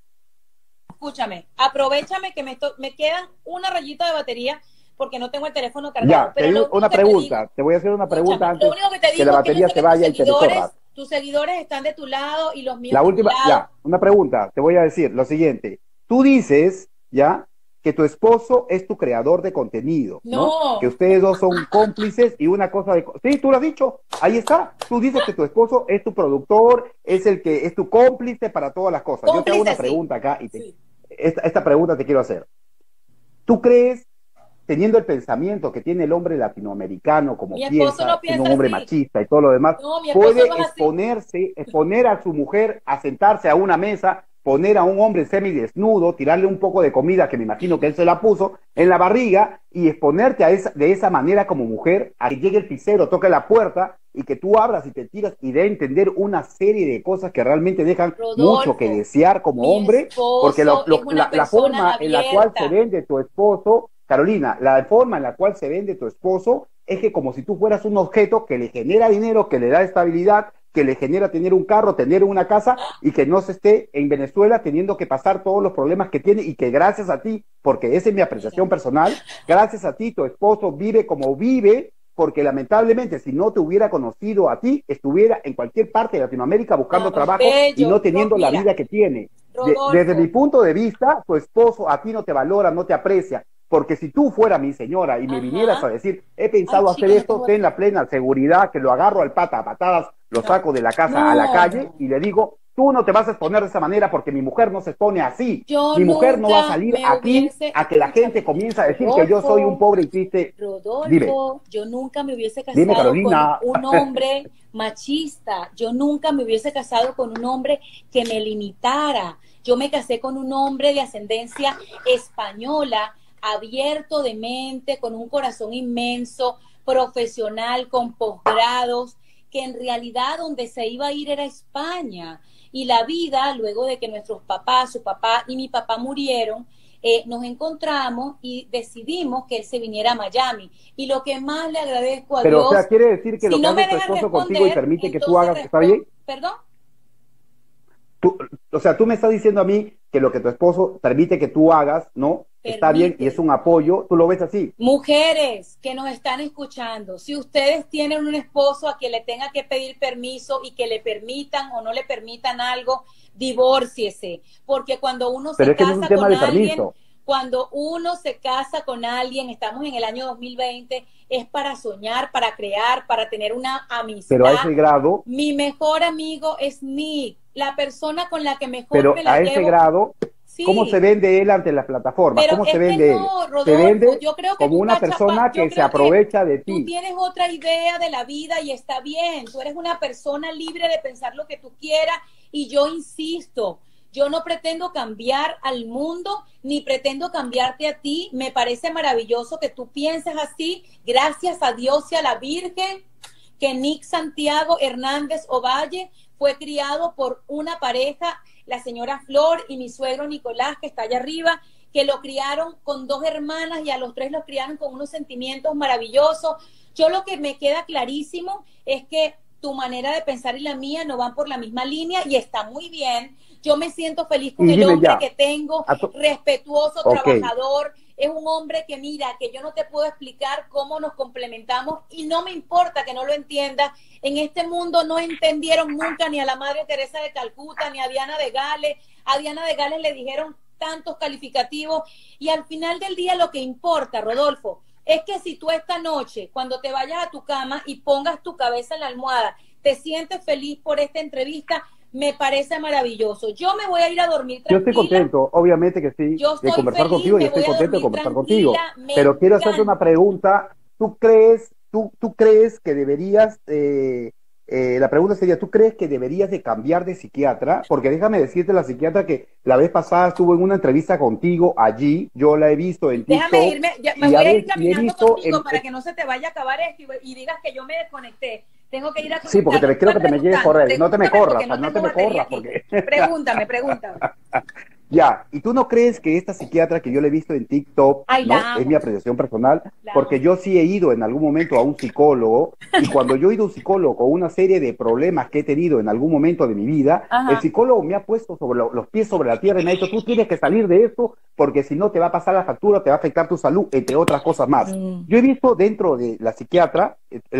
Escúchame, aprovechame que me quedan una rayita de batería porque no tengo el teléfono cargado. Ya, te Pero lo digo único una que te digo, pregunta. Te voy a hacer una pregunta escúchame, lo antes único que te que la digo es que yo batería sé se que vaya y te me corras. tus seguidores están de tu lado y los míos La de mi última, lado. ya, una pregunta. Te voy a decir lo siguiente. Tú dices, ya, que tu esposo es tu creador de contenido, ¿no? Que No, ustedes dos son cómplices y una cosa de... Sí, tú lo has dicho. Ahí está. Tú dices que tu esposo es tu productor, es el que es tu cómplice para todas las cosas. Yo te hago cómplice una sí. pregunta acá y Sí. esta pregunta te quiero hacer. ¿Tú crees, teniendo el pensamiento que tiene el hombre latinoamericano, como Mi esposo piensa, no siendo un piensa hombre así. machista y todo lo demás, No, mi esposo no puede es así. exponer a su mujer a sentarse a una mesa, poner a un hombre semidesnudo, tirarle un poco de comida que me imagino que él se la puso en la barriga y exponerte de esa manera como mujer a que llegue el pisero, toque la puerta y que tú abras y te tiras y dé a entender una serie de cosas que realmente dejan mucho que Rodolfo, desear como mi hombre, porque esposo es una la persona forma en la cual se abierta. vende tu esposo, Carolina, la forma en la cual se vende tu esposo es que como si tú fueras un objeto que le genera dinero, que le da estabilidad, que le genera tener un carro, tener una casa y que no se esté en Venezuela teniendo que pasar todos los problemas que tiene y que gracias a ti, porque esa es mi Mira, apreciación personal, gracias a ti tu esposo vive como vive, porque lamentablemente si no te hubiera conocido a ti, estuviera en cualquier parte de Latinoamérica buscando tan trabajo y bello. no teniendo la Mira, vida que tiene. Desde mi Rodolfo, punto de vista, tu esposo a ti no te valora, no te aprecia, porque si tú fueras mi señora y me vinieras a ajá. decir, he Ay, pensado hacer chica, no esto, tengo ten batería. la plena seguridad que lo agarro al pata a patadas, lo No, saco de la casa a la no, calle no. y le digo, tú no te vas a exponer de esa manera porque mi mujer no se expone así. Yo Mi mujer no va a nunca salir me aquí hubiese, a que la gente escúchame, comience a decir que yo soy un pobre y triste. Dime, Yo nunca me hubiese dime casado con Carolina. un hombre machista. Yo nunca me hubiese casado con un hombre que me limitara. Yo me casé con un hombre de ascendencia española, abierto de mente, con un corazón inmenso, profesional, con posgrados, que en realidad donde se iba a ir era España. Y la vida, luego de que nuestros papás, su papá y mi papá murieron, nos encontramos y decidimos que él se viniera a Miami. Y lo que más le agradezco a Pero, o sea, Dios, quiere decir que si lo que no me hace tu dejan esposo contigo y responder, permite que tú entonces hagas está respondo, bien. perdón, Tú, o sea, tú me estás diciendo a mí que lo que tu esposo permite que tú hagas, ¿no? está bien y es un apoyo, ¿tú lo ves así? Mujeres que nos están escuchando, si ustedes tienen un esposo a quien le tenga que pedir permiso y que le permitan o no le permitan algo, divórciese, porque cuando uno se casa con alguien, cuando uno se casa con alguien, estamos en el año 2020, es para soñar, para crear, para tener una amistad. Pero a ese grado... Mi mejor amigo es Nick, la persona con la que mejor pero me la a llevo. Ese grado, sí. ¿Cómo se vende él ante las plataformas? Pero ¿Cómo se vende él? Rodolfo, se vende yo creo que como una persona que se aprovecha de ti. Tú tienes otra idea de la vida y está bien. Tú eres una persona libre de pensar lo que tú quieras y yo insisto, yo no pretendo cambiar al mundo ni pretendo cambiarte a ti. Me parece maravilloso que tú pienses así. Gracias a Dios y a la Virgen que Nick Santiago Hernández Ovalle fue criado por una pareja, la señora Flor y mi suegro Nicolás, que está allá arriba, que lo criaron con 2 hermanas y a los 3 los criaron con unos sentimientos maravillosos. Yo lo que me queda clarísimo es que tu manera de pensar y la mía no van por la misma línea y está muy bien. Yo me siento feliz con el hombre que tengo, respetuoso, trabajador. Es un hombre que mira, que yo no te puedo explicar cómo nos complementamos y no me importa que no lo entiendas. En este mundo no entendieron nunca ni a la Madre Teresa de Calcuta, ni a Diana de Gales. A Diana de Gales le dijeron tantos calificativos y al final del día lo que importa, Rodolfo, es que si tú esta noche, cuando te vayas a tu cama y pongas tu cabeza en la almohada, te sientes feliz por esta entrevista, me parece maravilloso. Yo me voy a ir a dormir tranquila. Yo estoy contento, obviamente que sí, de conversar contigo y estoy contento de conversar contigo. Pero quiero hacerte una pregunta. ¿Tú crees que deberías, la pregunta sería, ¿tú crees que deberías de cambiar de psiquiatra? Porque déjame decirte, la psiquiatra que la vez pasada estuvo en una entrevista contigo allí, yo la he visto en TikTok. Déjame irme, me voy a ir caminando contigo para que no se te vaya a acabar esto y digas que yo me desconecté. Tengo que ir a... Sí, porque creo que te me lleves correr. No te me corras, no te me corras. Porque... Pregúntame. Ya, ¿y tú no crees que esta psiquiatra que yo le he visto en TikTok, ¿no? Es mi apreciación personal? Porque yo sí he ido en algún momento a un psicólogo, y cuando yo he ido a un psicólogo con una serie de problemas que he tenido en algún momento de mi vida, el psicólogo me ha puesto sobre los pies sobre la tierra y me ha dicho, tú tienes que salir de esto, porque si no te va a pasar la factura, te va a afectar tu salud, entre otras cosas más. Yo he visto dentro de la psiquiatra,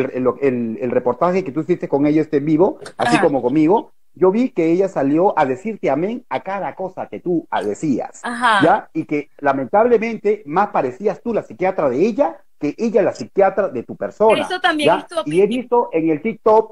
el reportaje que tú hiciste con ella en vivo, así como conmigo, yo vi que ella salió a decirte amén a cada cosa que tú decías, ¿ya? Y que lamentablemente más parecías tú la psiquiatra de ella que ella la psiquiatra de tu persona. Eso también ¿ya? Y he visto en el TikTok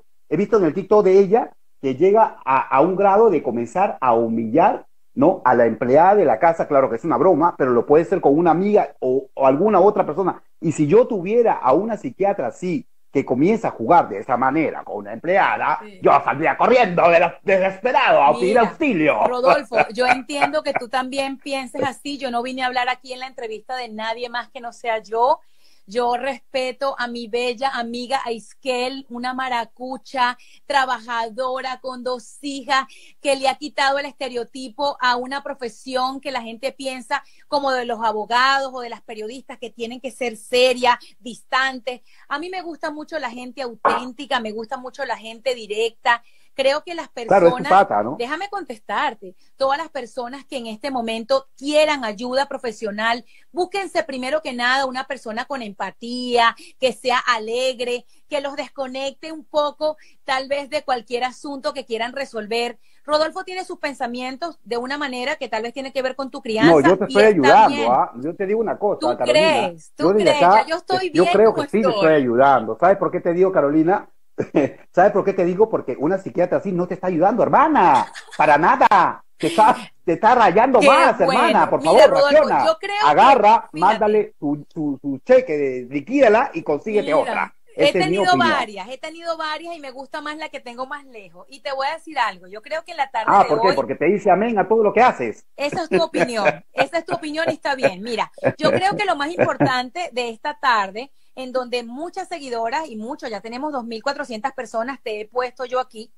de ella que llega a un grado de comenzar a humillar, ¿no? A la empleada de la casa, claro que es una broma, pero lo puede ser con una amiga o alguna otra persona. Y si yo tuviera a una psiquiatra así, que comienza a jugar de esa manera con una empleada, yo saldría corriendo desesperado a pedir auxilio. Rodolfo, yo entiendo que tú también pienses así. Yo no vine a hablar aquí en la entrevista de nadie más que no sea yo. Yo respeto a mi bella amiga Aiskel, una maracucha, trabajadora, con 2 hijas, que le ha quitado el estereotipo a una profesión que la gente piensa como de los abogados o de las periodistas, que tienen que ser serias, distantes. A mí me gusta mucho la gente auténtica, me gusta mucho la gente directa. Creo que las personas, claro, es tu pata, ¿no? Déjame contestarte, todas las personas que en este momento quieran ayuda profesional, búsquense primero que nada una persona con empatía, que sea alegre, que los desconecte un poco tal vez de cualquier asunto que quieran resolver. Rodolfo tiene sus pensamientos de una manera que tal vez tiene que ver con tu crianza. No, yo te estoy ayudando, Yo te digo una cosa, ¿Tú Carolina. ¿Tú crees? Acá, yo estoy yo bien creo como que sí te estoy ayudando. ¿Sabes por qué te digo, Carolina? ¿Sabes por qué te digo? Porque una psiquiatra así no te está ayudando, hermana, para nada. Te está rayando más, hermana. Por favor, reacciona. Agarra, mándale tu cheque, liquídala y consíguete otra. He tenido varias y me gusta más la que tengo más lejos. Y te voy a decir algo, yo creo que en la tarde de ¿por qué? hoy... Porque te dice amén a todo lo que haces. Esa es tu opinión, y está bien. Mira, yo creo que lo más importante de esta tarde, en donde muchas seguidoras y ya tenemos 2.400 personas, te he puesto yo aquí,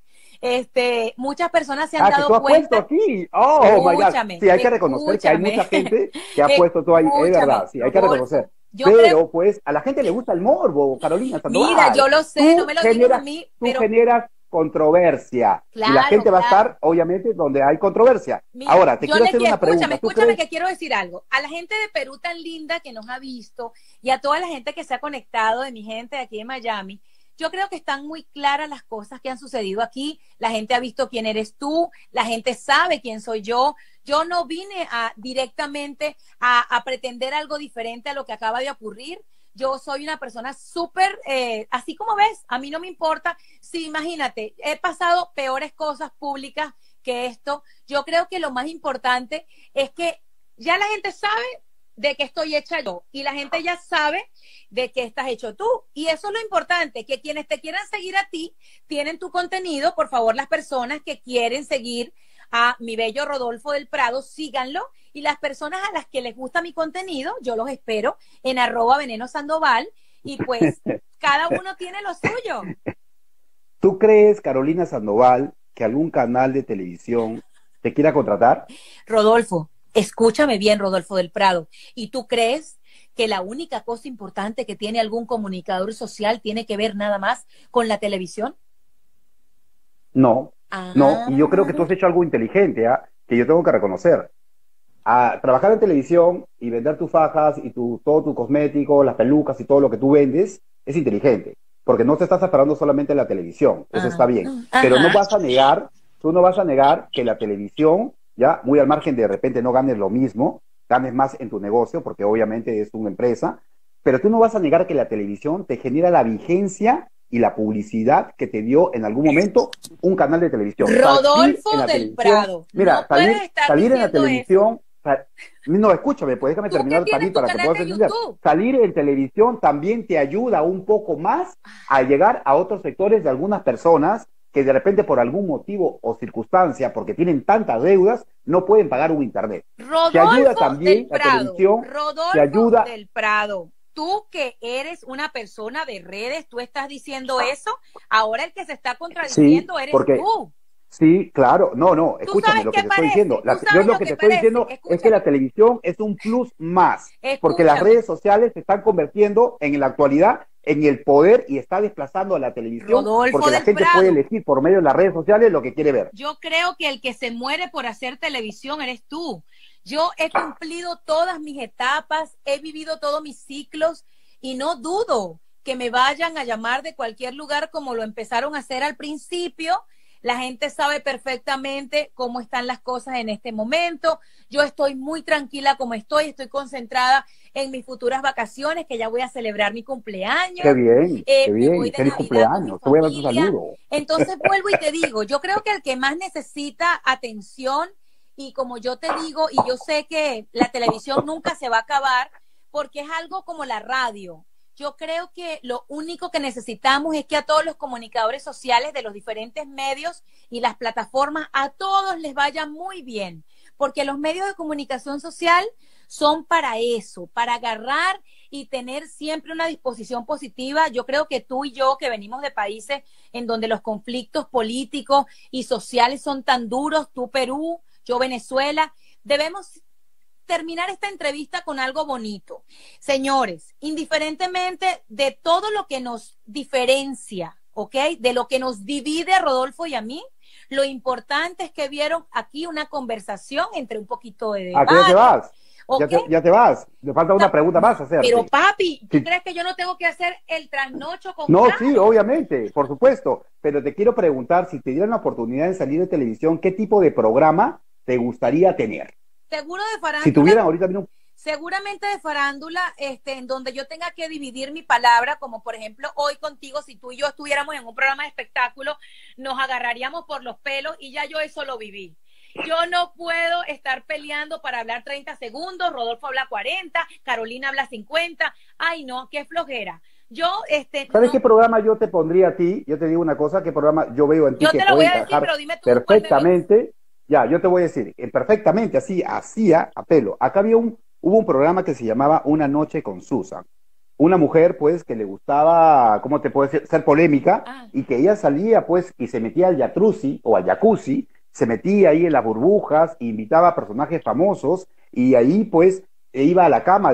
muchas personas se han dado ¿tú has cuenta. puesto aquí? Oh, my God. Sí, hay que reconocer que hay mucha gente que ha puesto todo ahí, es verdad, sí, hay que reconocer. Pero pues a la gente le gusta el morbo, Carolina Sandoval. Mira, yo lo sé, no me lo digas a mí, pero... controversia. Claro, y la gente va a claro. estar, obviamente, donde hay controversia. Mira, Ahora, te yo quiero le hacer quiero, una pregunta. escúchame, que quiero decir algo. A la gente de Perú tan linda que nos ha visto y a toda la gente que se ha conectado, de mi gente de aquí de Miami, yo creo que están muy claras las cosas que han sucedido aquí. La gente ha visto quién eres tú, la gente sabe quién soy yo. Yo no vine directamente a pretender algo diferente a lo que acaba de ocurrir. Yo soy una persona súper, así como ves, a mí no me importa. Sí, imagínate, he pasado peores cosas públicas que esto. Yo creo que lo más importante es que ya la gente sabe de qué estoy hecha yo y la gente ya sabe de qué estás hecho tú. Y eso es lo importante, que quienes te quieran seguir a ti tienen tu contenido. Por favor, las personas que quieren seguir a mi bello Rodolfo del Prado, síganlo. Y las personas a las que les gusta mi contenido, yo los espero en @venenosandoval y pues cada uno tiene lo suyo. ¿Tú crees, Carolina Sandoval, que algún canal de televisión te quiera contratar? Rodolfo, escúchame bien, Rodolfo del Prado. ¿Y tú crees que la única cosa importante que tiene algún comunicador social tiene que ver nada más con la televisión? No, no, Ah, y yo creo que tú has hecho algo inteligente, ¿ah? Que yo tengo que reconocer. A trabajar en televisión y vender tus fajas y todo tu cosmético, las pelucas y todo lo que tú vendes, es inteligente, porque no te estás separando solamente de la televisión, eso está bien, pero no ajá. vas a negar, tú no vas a negar que la televisión, ya, muy al margen de repente no ganes lo mismo, ganes más en tu negocio, porque obviamente es una empresa, pero tú no vas a negar que la televisión te genera la vigencia y la publicidad que te dio en algún momento un canal de televisión. Salir en Rodolfo la del televisión, Prado, mira, no puedes estar salir en la diciendo eso. televisión, no, escúchame, pues déjame Tú que terminar tienes salir tu para que canal puedas de entender. YouTube. Salir en televisión también te ayuda un poco más a llegar a otros sectores de algunas personas que de repente por algún motivo o circunstancia, porque tienen tantas deudas, no pueden pagar un internet. Te ayuda Rodolfo del también la Prado, televisión, te Rodolfo ayuda. del Prado, tú que eres una persona de redes, tú estás diciendo eso, ahora el que se está Sí, contradiciendo eres porque tú. sí, claro, no, no, Tú escúchame, sabes lo que qué te estoy parece, diciendo, tú yo sabes lo lo que te que estoy parece, diciendo es que la escúchame, televisión es un plus más, porque las escúchame, redes sociales se están convirtiendo en la actualidad en el poder y está desplazando a la televisión Rodolfo porque la del gente puede Prado, elegir por medio de las redes sociales lo que quiere ver. yo creo que el que se muere por hacer televisión eres tú. Yo he cumplido todas mis etapas, he vivido todos mis ciclos y no dudo que me vayan a llamar de cualquier lugar como lo empezaron a hacer al principio. La gente sabe perfectamente cómo están las cosas en este momento. Yo estoy muy tranquila como estoy concentrada en mis futuras vacaciones, que ya voy a celebrar mi cumpleaños, Qué me voy bien, de feliz Navidad con mi cumpleaños, te voy a dar tu familia. saludo. Entonces vuelvo y te digo, yo creo que el que más necesita atención, y como yo te digo, y yo sé que la televisión nunca se va a acabar, porque es algo como la radio. Yo creo que lo único que necesitamos es que a todos los comunicadores sociales de los diferentes medios y las plataformas, a todos les vaya muy bien, porque los medios de comunicación social son para eso, para agarrar y tener siempre una disposición positiva. Yo creo que tú y yo, que venimos de países en donde los conflictos políticos y sociales son tan duros, tú Perú, yo Venezuela, debemos terminar esta entrevista con algo bonito. Señores, indiferentemente de todo lo que nos diferencia, ¿ok? De lo que nos divide a Rodolfo y a mí, lo importante es que vieron aquí una conversación entre un poquito de ¿A qué ya te debate, vas? ¿ok? Ya te vas. Me falta una pregunta más Pero hacerte. papi, ¿tú Sí. crees que yo no tengo que hacer el trasnocho con No, sí, Caro? obviamente, por supuesto, pero te quiero preguntar, si te dieran la oportunidad de salir de televisión, ¿qué tipo de programa te gustaría tener? Seguro de Si farándula, tuvieran ahorita mismo, seguramente de farándula, en donde yo tenga que dividir mi palabra, como por ejemplo hoy contigo, si tú y yo estuviéramos en un programa de espectáculo, nos agarraríamos por los pelos y ya yo eso lo viví. Yo no puedo estar peleando para hablar 30 segundos, Rodolfo habla 40, Carolina habla 50. Ay, no, qué flojera. Yo, ¿sabes qué no, programa yo te pondría a ti? Yo te digo una cosa, qué programa yo veo en ti yo que te lo voy puede a decir, encajar pero dime tú cuál me ves. perfectamente. Ya, yo te voy a decir, perfectamente, así, hacía a pelo. Acá hubo un programa que se llamaba Una noche con Susan. Una mujer, pues, que le gustaba, ¿cómo te puedo decir? Ser polémica, Ah, y que ella salía, pues, y se metía al jacuzzi o al jacuzzi, se metía ahí en las burbujas, e invitaba a personajes famosos, y ahí, pues, iba a la cama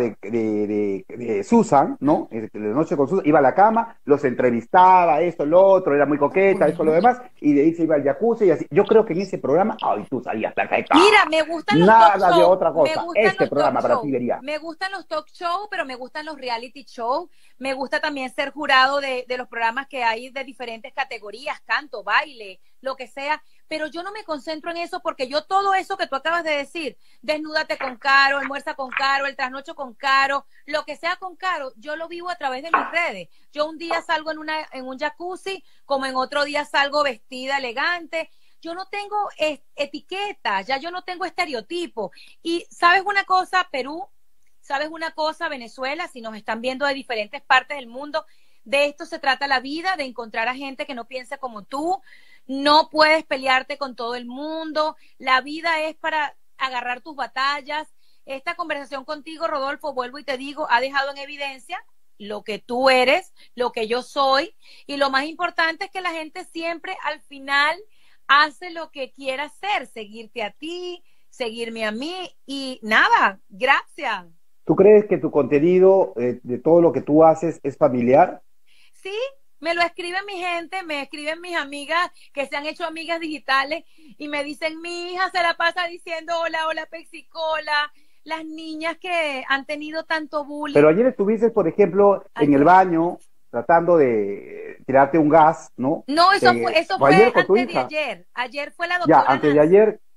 de Susan, ¿no? De noche con Susan, iba a la cama, los entrevistaba, esto, lo otro, era muy coqueta, esto, lo demás, y de ahí se iba al jacuzzi y así. Yo creo que en ese programa, ay, tú salías perfecta. Mira, me gustan los talk Nada de show, otra me cosa. gustan Este los talk programa para ti show, vería. me gustan los talk show, pero me gustan los reality show, me gusta también ser jurado de los programas que hay de diferentes categorías, canto, baile, lo que sea, pero yo no me concentro en eso porque yo todo eso que tú acabas de decir, desnúdate con Caro, almuerza con Caro, el trasnocho con Caro, lo que sea con Caro, yo lo vivo a través de mis redes. Yo un día salgo en un jacuzzi, como en otro día salgo vestida elegante. Yo no tengo etiquetas, ya yo no tengo estereotipos. Y sabes una cosa, Perú, sabes una cosa, Venezuela, si nos están viendo de diferentes partes del mundo, de esto se trata la vida, de encontrar a gente que no piense como tú. No puedes pelearte con todo el mundo. La vida es para agarrar tus batallas. Esta conversación contigo, Rodolfo, vuelvo y te digo, ha dejado en evidencia lo que tú eres, lo que yo soy, y lo más importante es que la gente siempre al final hace lo que quiera hacer, seguirte a ti, seguirme a mí, y nada, gracias. ¿Tú crees que tu contenido de todo lo que tú haces es familiar? Sí, me lo escriben mi gente, me escriben mis amigas que se han hecho amigas digitales y me dicen, mi hija se la pasa diciendo hola, hola, Pexicola. Las niñas que han tenido tanto bullying. Pero ayer estuviste, por ejemplo, en el baño tratando de tirarte un gas, ¿no? No, eso fue ayer con tu antes de hija. ayer. Ayer fue la Ya, doctora antes de Nancy. ayer,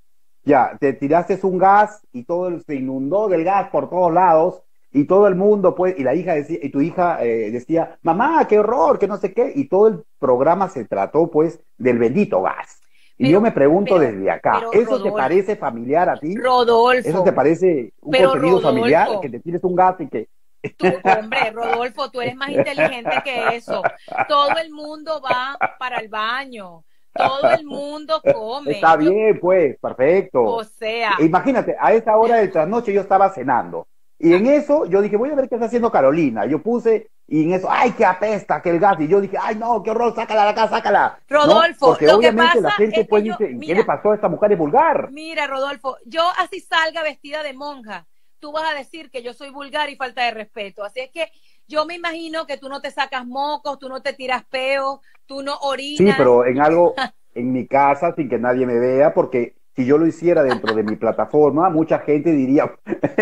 ya, te tiraste un gas y se inundó del gas por todos lados y todo el mundo, pues, y la hija decía, y tu hija decía, mamá, qué horror, que no sé qué, y todo el programa se trató, pues, del bendito gas. Y yo me pregunto desde acá, ¿eso Rodolfo, te parece familiar a ti? Rodolfo. ¿Eso te parece un contenido familiar? Que te tires un gas y que... Tú, hombre, Rodolfo, tú eres más inteligente que eso. Todo el mundo va para el baño. Todo el mundo come. Está bien, pues, perfecto. O sea. Imagínate, a esa hora del trasnoche yo estaba cenando. Y en eso yo dije, voy a ver qué está haciendo Carolina. Yo puse, y en eso, ¡ay, qué apesta, que el gas! Y yo dije, ¡ay, no, qué horror, sácala de acá, sácala! Rodolfo, ¿no? Porque lo obviamente que la pasa gente es pues que dice, ¿qué le pasó a esta mujer? Es vulgar. Mira, Rodolfo, yo así salga vestida de monja, tú vas a decir que yo soy vulgar y falta de respeto. Así es que yo me imagino que tú no te sacas mocos, tú no te tiras peos, tú no orinas. Sí, pero en algo, en mi casa, sin que nadie me vea, porque si yo lo hiciera dentro de mi plataforma, mucha gente diría,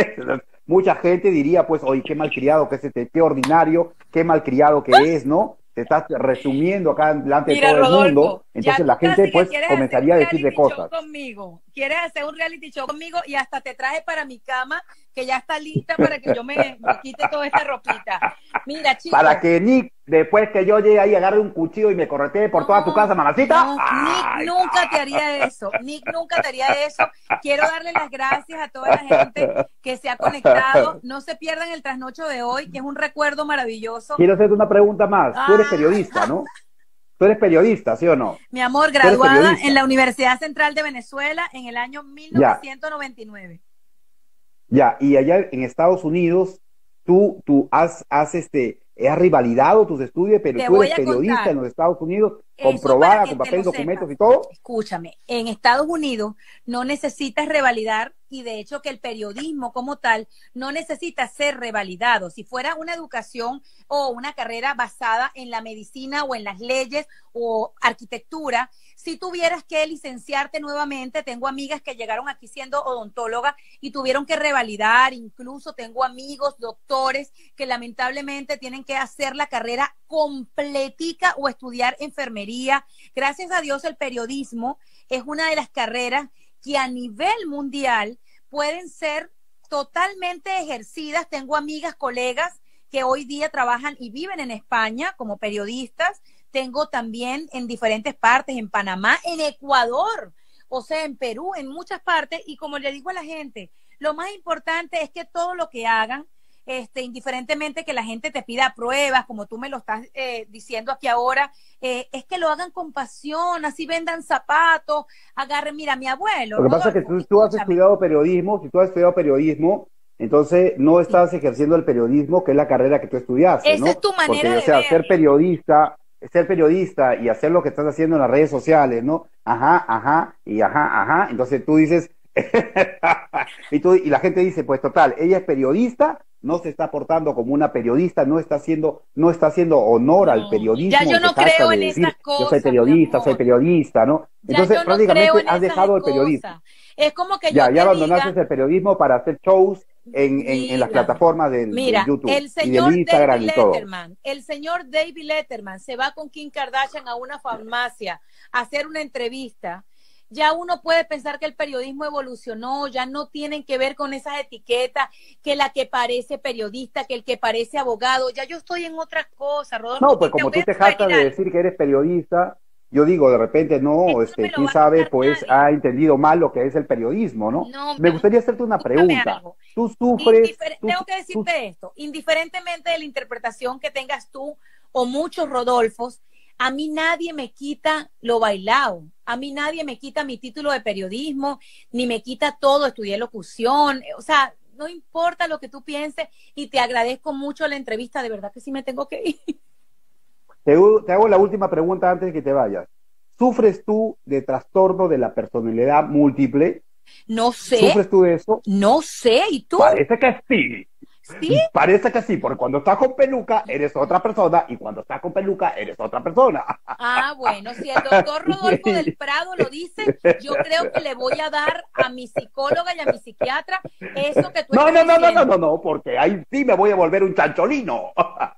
pues, oye, qué malcriado que es este, qué ordinario, qué malcriado que es, ¿no? Te estás resumiendo acá delante de todo Rodolfo, el mundo, entonces la gente, pues, comenzaría a decirle cosas. Conmigo. Quieres hacer un reality show conmigo y hasta te traje para mi cama, que ya está lista para que yo me quite toda esta ropita. Mira, chicos. Para que Nick, después que yo llegue ahí, agarre un cuchillo y me corretee por toda tu casa, mamacita. No, Nick nunca te haría eso. Nick nunca te haría eso. Quiero darle las gracias a toda la gente que se ha conectado. No se pierdan el trasnocho de hoy, que es un recuerdo maravilloso. Quiero hacerte una pregunta más. Tú eres periodista, ¿no? Tú eres periodista, ¿sí o no? Mi amor, graduada en la Universidad Central de Venezuela en el año 1999. Ya, y allá en Estados Unidos, tú has rivalidado tus estudios, pero tú eres periodista en los Estados Unidos, comprobada, con papel, documentos y todo. Escúchame, en Estados Unidos no necesitas revalidar, y de hecho que el periodismo como tal no necesita ser revalidado. Si fuera una educación o una carrera basada en la medicina o en las leyes o arquitectura, si tuvieras que licenciarte nuevamente, tengo amigas que llegaron aquí siendo odontólogas y tuvieron que revalidar, incluso tengo amigos doctores que lamentablemente tienen que hacer la carrera completica o estudiar enfermería. Gracias a Dios el periodismo es una de las carreras que a nivel mundial pueden ser totalmente ejercidas. Tengo amigas, colegas que hoy día trabajan y viven en España como periodistas. Tengo también en diferentes partes, en Panamá, en Ecuador, o sea, en Perú, en muchas partes. Y como le digo a la gente, lo más importante es que todo lo que hagan, indiferentemente que la gente te pida pruebas, como tú me lo estás diciendo aquí ahora, es que lo hagan con pasión, así vendan zapatos, agarren, mira, mi abuelo. Lo que pasa es que tú has estudiado periodismo, si tú has estudiado periodismo, entonces no estás ejerciendo el periodismo, que es la carrera que tú estudiaste, Esa ¿no? es tu manera porque, de o sea, verlo. ser periodista y hacer lo que estás haciendo en las redes sociales, ¿no? Ajá, ajá, y ajá, ajá. Entonces tú dices, Y la gente dice, pues total, ella es periodista, no se está portando como una periodista, no está haciendo honor al No, ya periodismo yo y se no jacta creo de en esas decir, cosas, mi soy amor. periodista, ¿no? Ya Entonces yo no creo prácticamente en has esas dejado el periodismo. cosas. Es como que yo Ya te abandonaste diga, el periodismo para hacer shows en las mira, plataformas del mira, YouTube y del Instagram y todo. El señor David Letterman se va con Kim Kardashian a una farmacia a hacer una entrevista. Ya uno puede pensar que el periodismo evolucionó, ya no tienen que ver con esas etiquetas, que la que parece periodista, que el que parece abogado, ya yo estoy en otras cosas, Rodolfo, No, pues y te como voy tú a te sugerir jactas de algo, decir que eres periodista, yo digo, de repente no, eso no me lo quién va a sabe, quitar pues nadie. ha entendido mal lo que es el periodismo, ¿no? No, mi Me amor, gustaría hacerte una escúchame pregunta. algo. Tú sufres, Tengo que decirte esto, indiferentemente de la interpretación que tengas tú o muchos Rodolfos, a mí nadie me quita lo bailado, a mí nadie me quita mi título de periodismo, ni me quita todo, estudié locución, o sea, no importa lo que tú pienses y te agradezco mucho la entrevista, de verdad que sí me tengo que ir. te hago la última pregunta antes de que te vayas. ¿Sufres tú de trastorno de la personalidad múltiple? No sé, ¿Sufres tú de eso? no sé, ¿y tú? Parece que sí. ¿Sí? Parece que sí, porque cuando estás con peluca eres otra persona y cuando estás con peluca eres otra persona. Ah, bueno, si el doctor Rodolfo del Prado lo dice, yo creo que le voy a dar a mi psicóloga y a mi psiquiatra eso que tú No, estás no, no, no, no, no, diciendo. no, porque ahí sí me voy a volver un chancholino.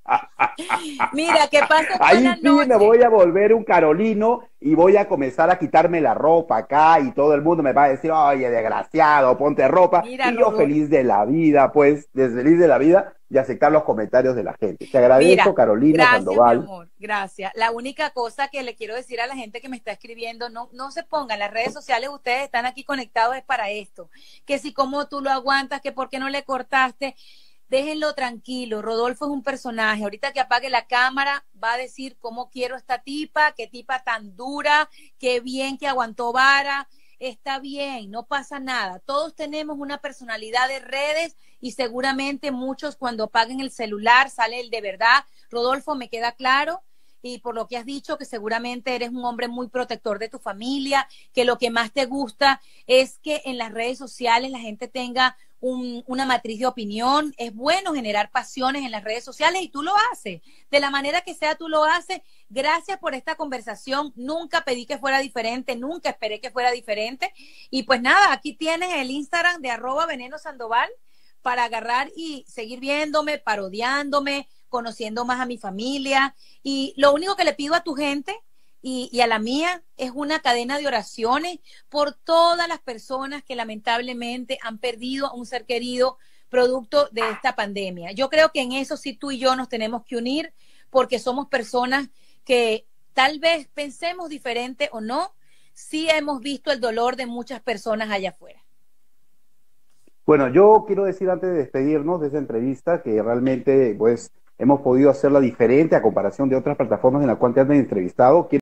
Mira, que pases buena Ahí sí me noche. voy a volver un carolino y voy a comenzar a quitarme la ropa acá y todo el mundo me va a decir, oye, desgraciado, ponte ropa. Mira, Y yo Rodolfo. feliz de la vida, pues, feliz de la vida y aceptar los comentarios de la gente. Te agradezco, Mira, Carolina gracias, mi Sandoval. amor, gracias. La única cosa que le quiero decir a la gente que me está escribiendo, no se pongan, las redes sociales, ustedes están aquí conectados es para esto. Que si como tú lo aguantas, que por qué no le cortaste, déjenlo tranquilo. Rodolfo es un personaje. Ahorita que apague la cámara, va a decir cómo quiero esta tipa, qué tipa tan dura, qué bien que aguantó vara. Está bien, no pasa nada. Todos tenemos una personalidad de redes y seguramente muchos cuando apaguen el celular sale el de verdad. Rodolfo, me queda claro. Y por lo que has dicho, que seguramente eres un hombre muy protector de tu familia, que lo que más te gusta es que en las redes sociales la gente tenga una matriz de opinión. Es bueno generar pasiones en las redes sociales y tú lo haces. De la manera que sea, tú lo haces. Gracias por esta conversación. Nunca pedí que fuera diferente, nunca esperé que fuera diferente. Y pues nada, aquí tienes el Instagram de @venenosandoval para agarrar y seguir viéndome, parodiándome, conociendo más a mi familia. Y lo único que le pido a tu gente y a la mía es una cadena de oraciones por todas las personas que lamentablemente han perdido a un ser querido producto de esta pandemia. Yo creo que en eso sí tú y yo nos tenemos que unir porque somos personas que tal vez pensemos diferente o no, sí hemos visto el dolor de muchas personas allá afuera. Bueno, yo quiero decir antes de despedirnos de esa entrevista que realmente pues hemos podido hacerla diferente a comparación de otras plataformas en las cuales te han entrevistado.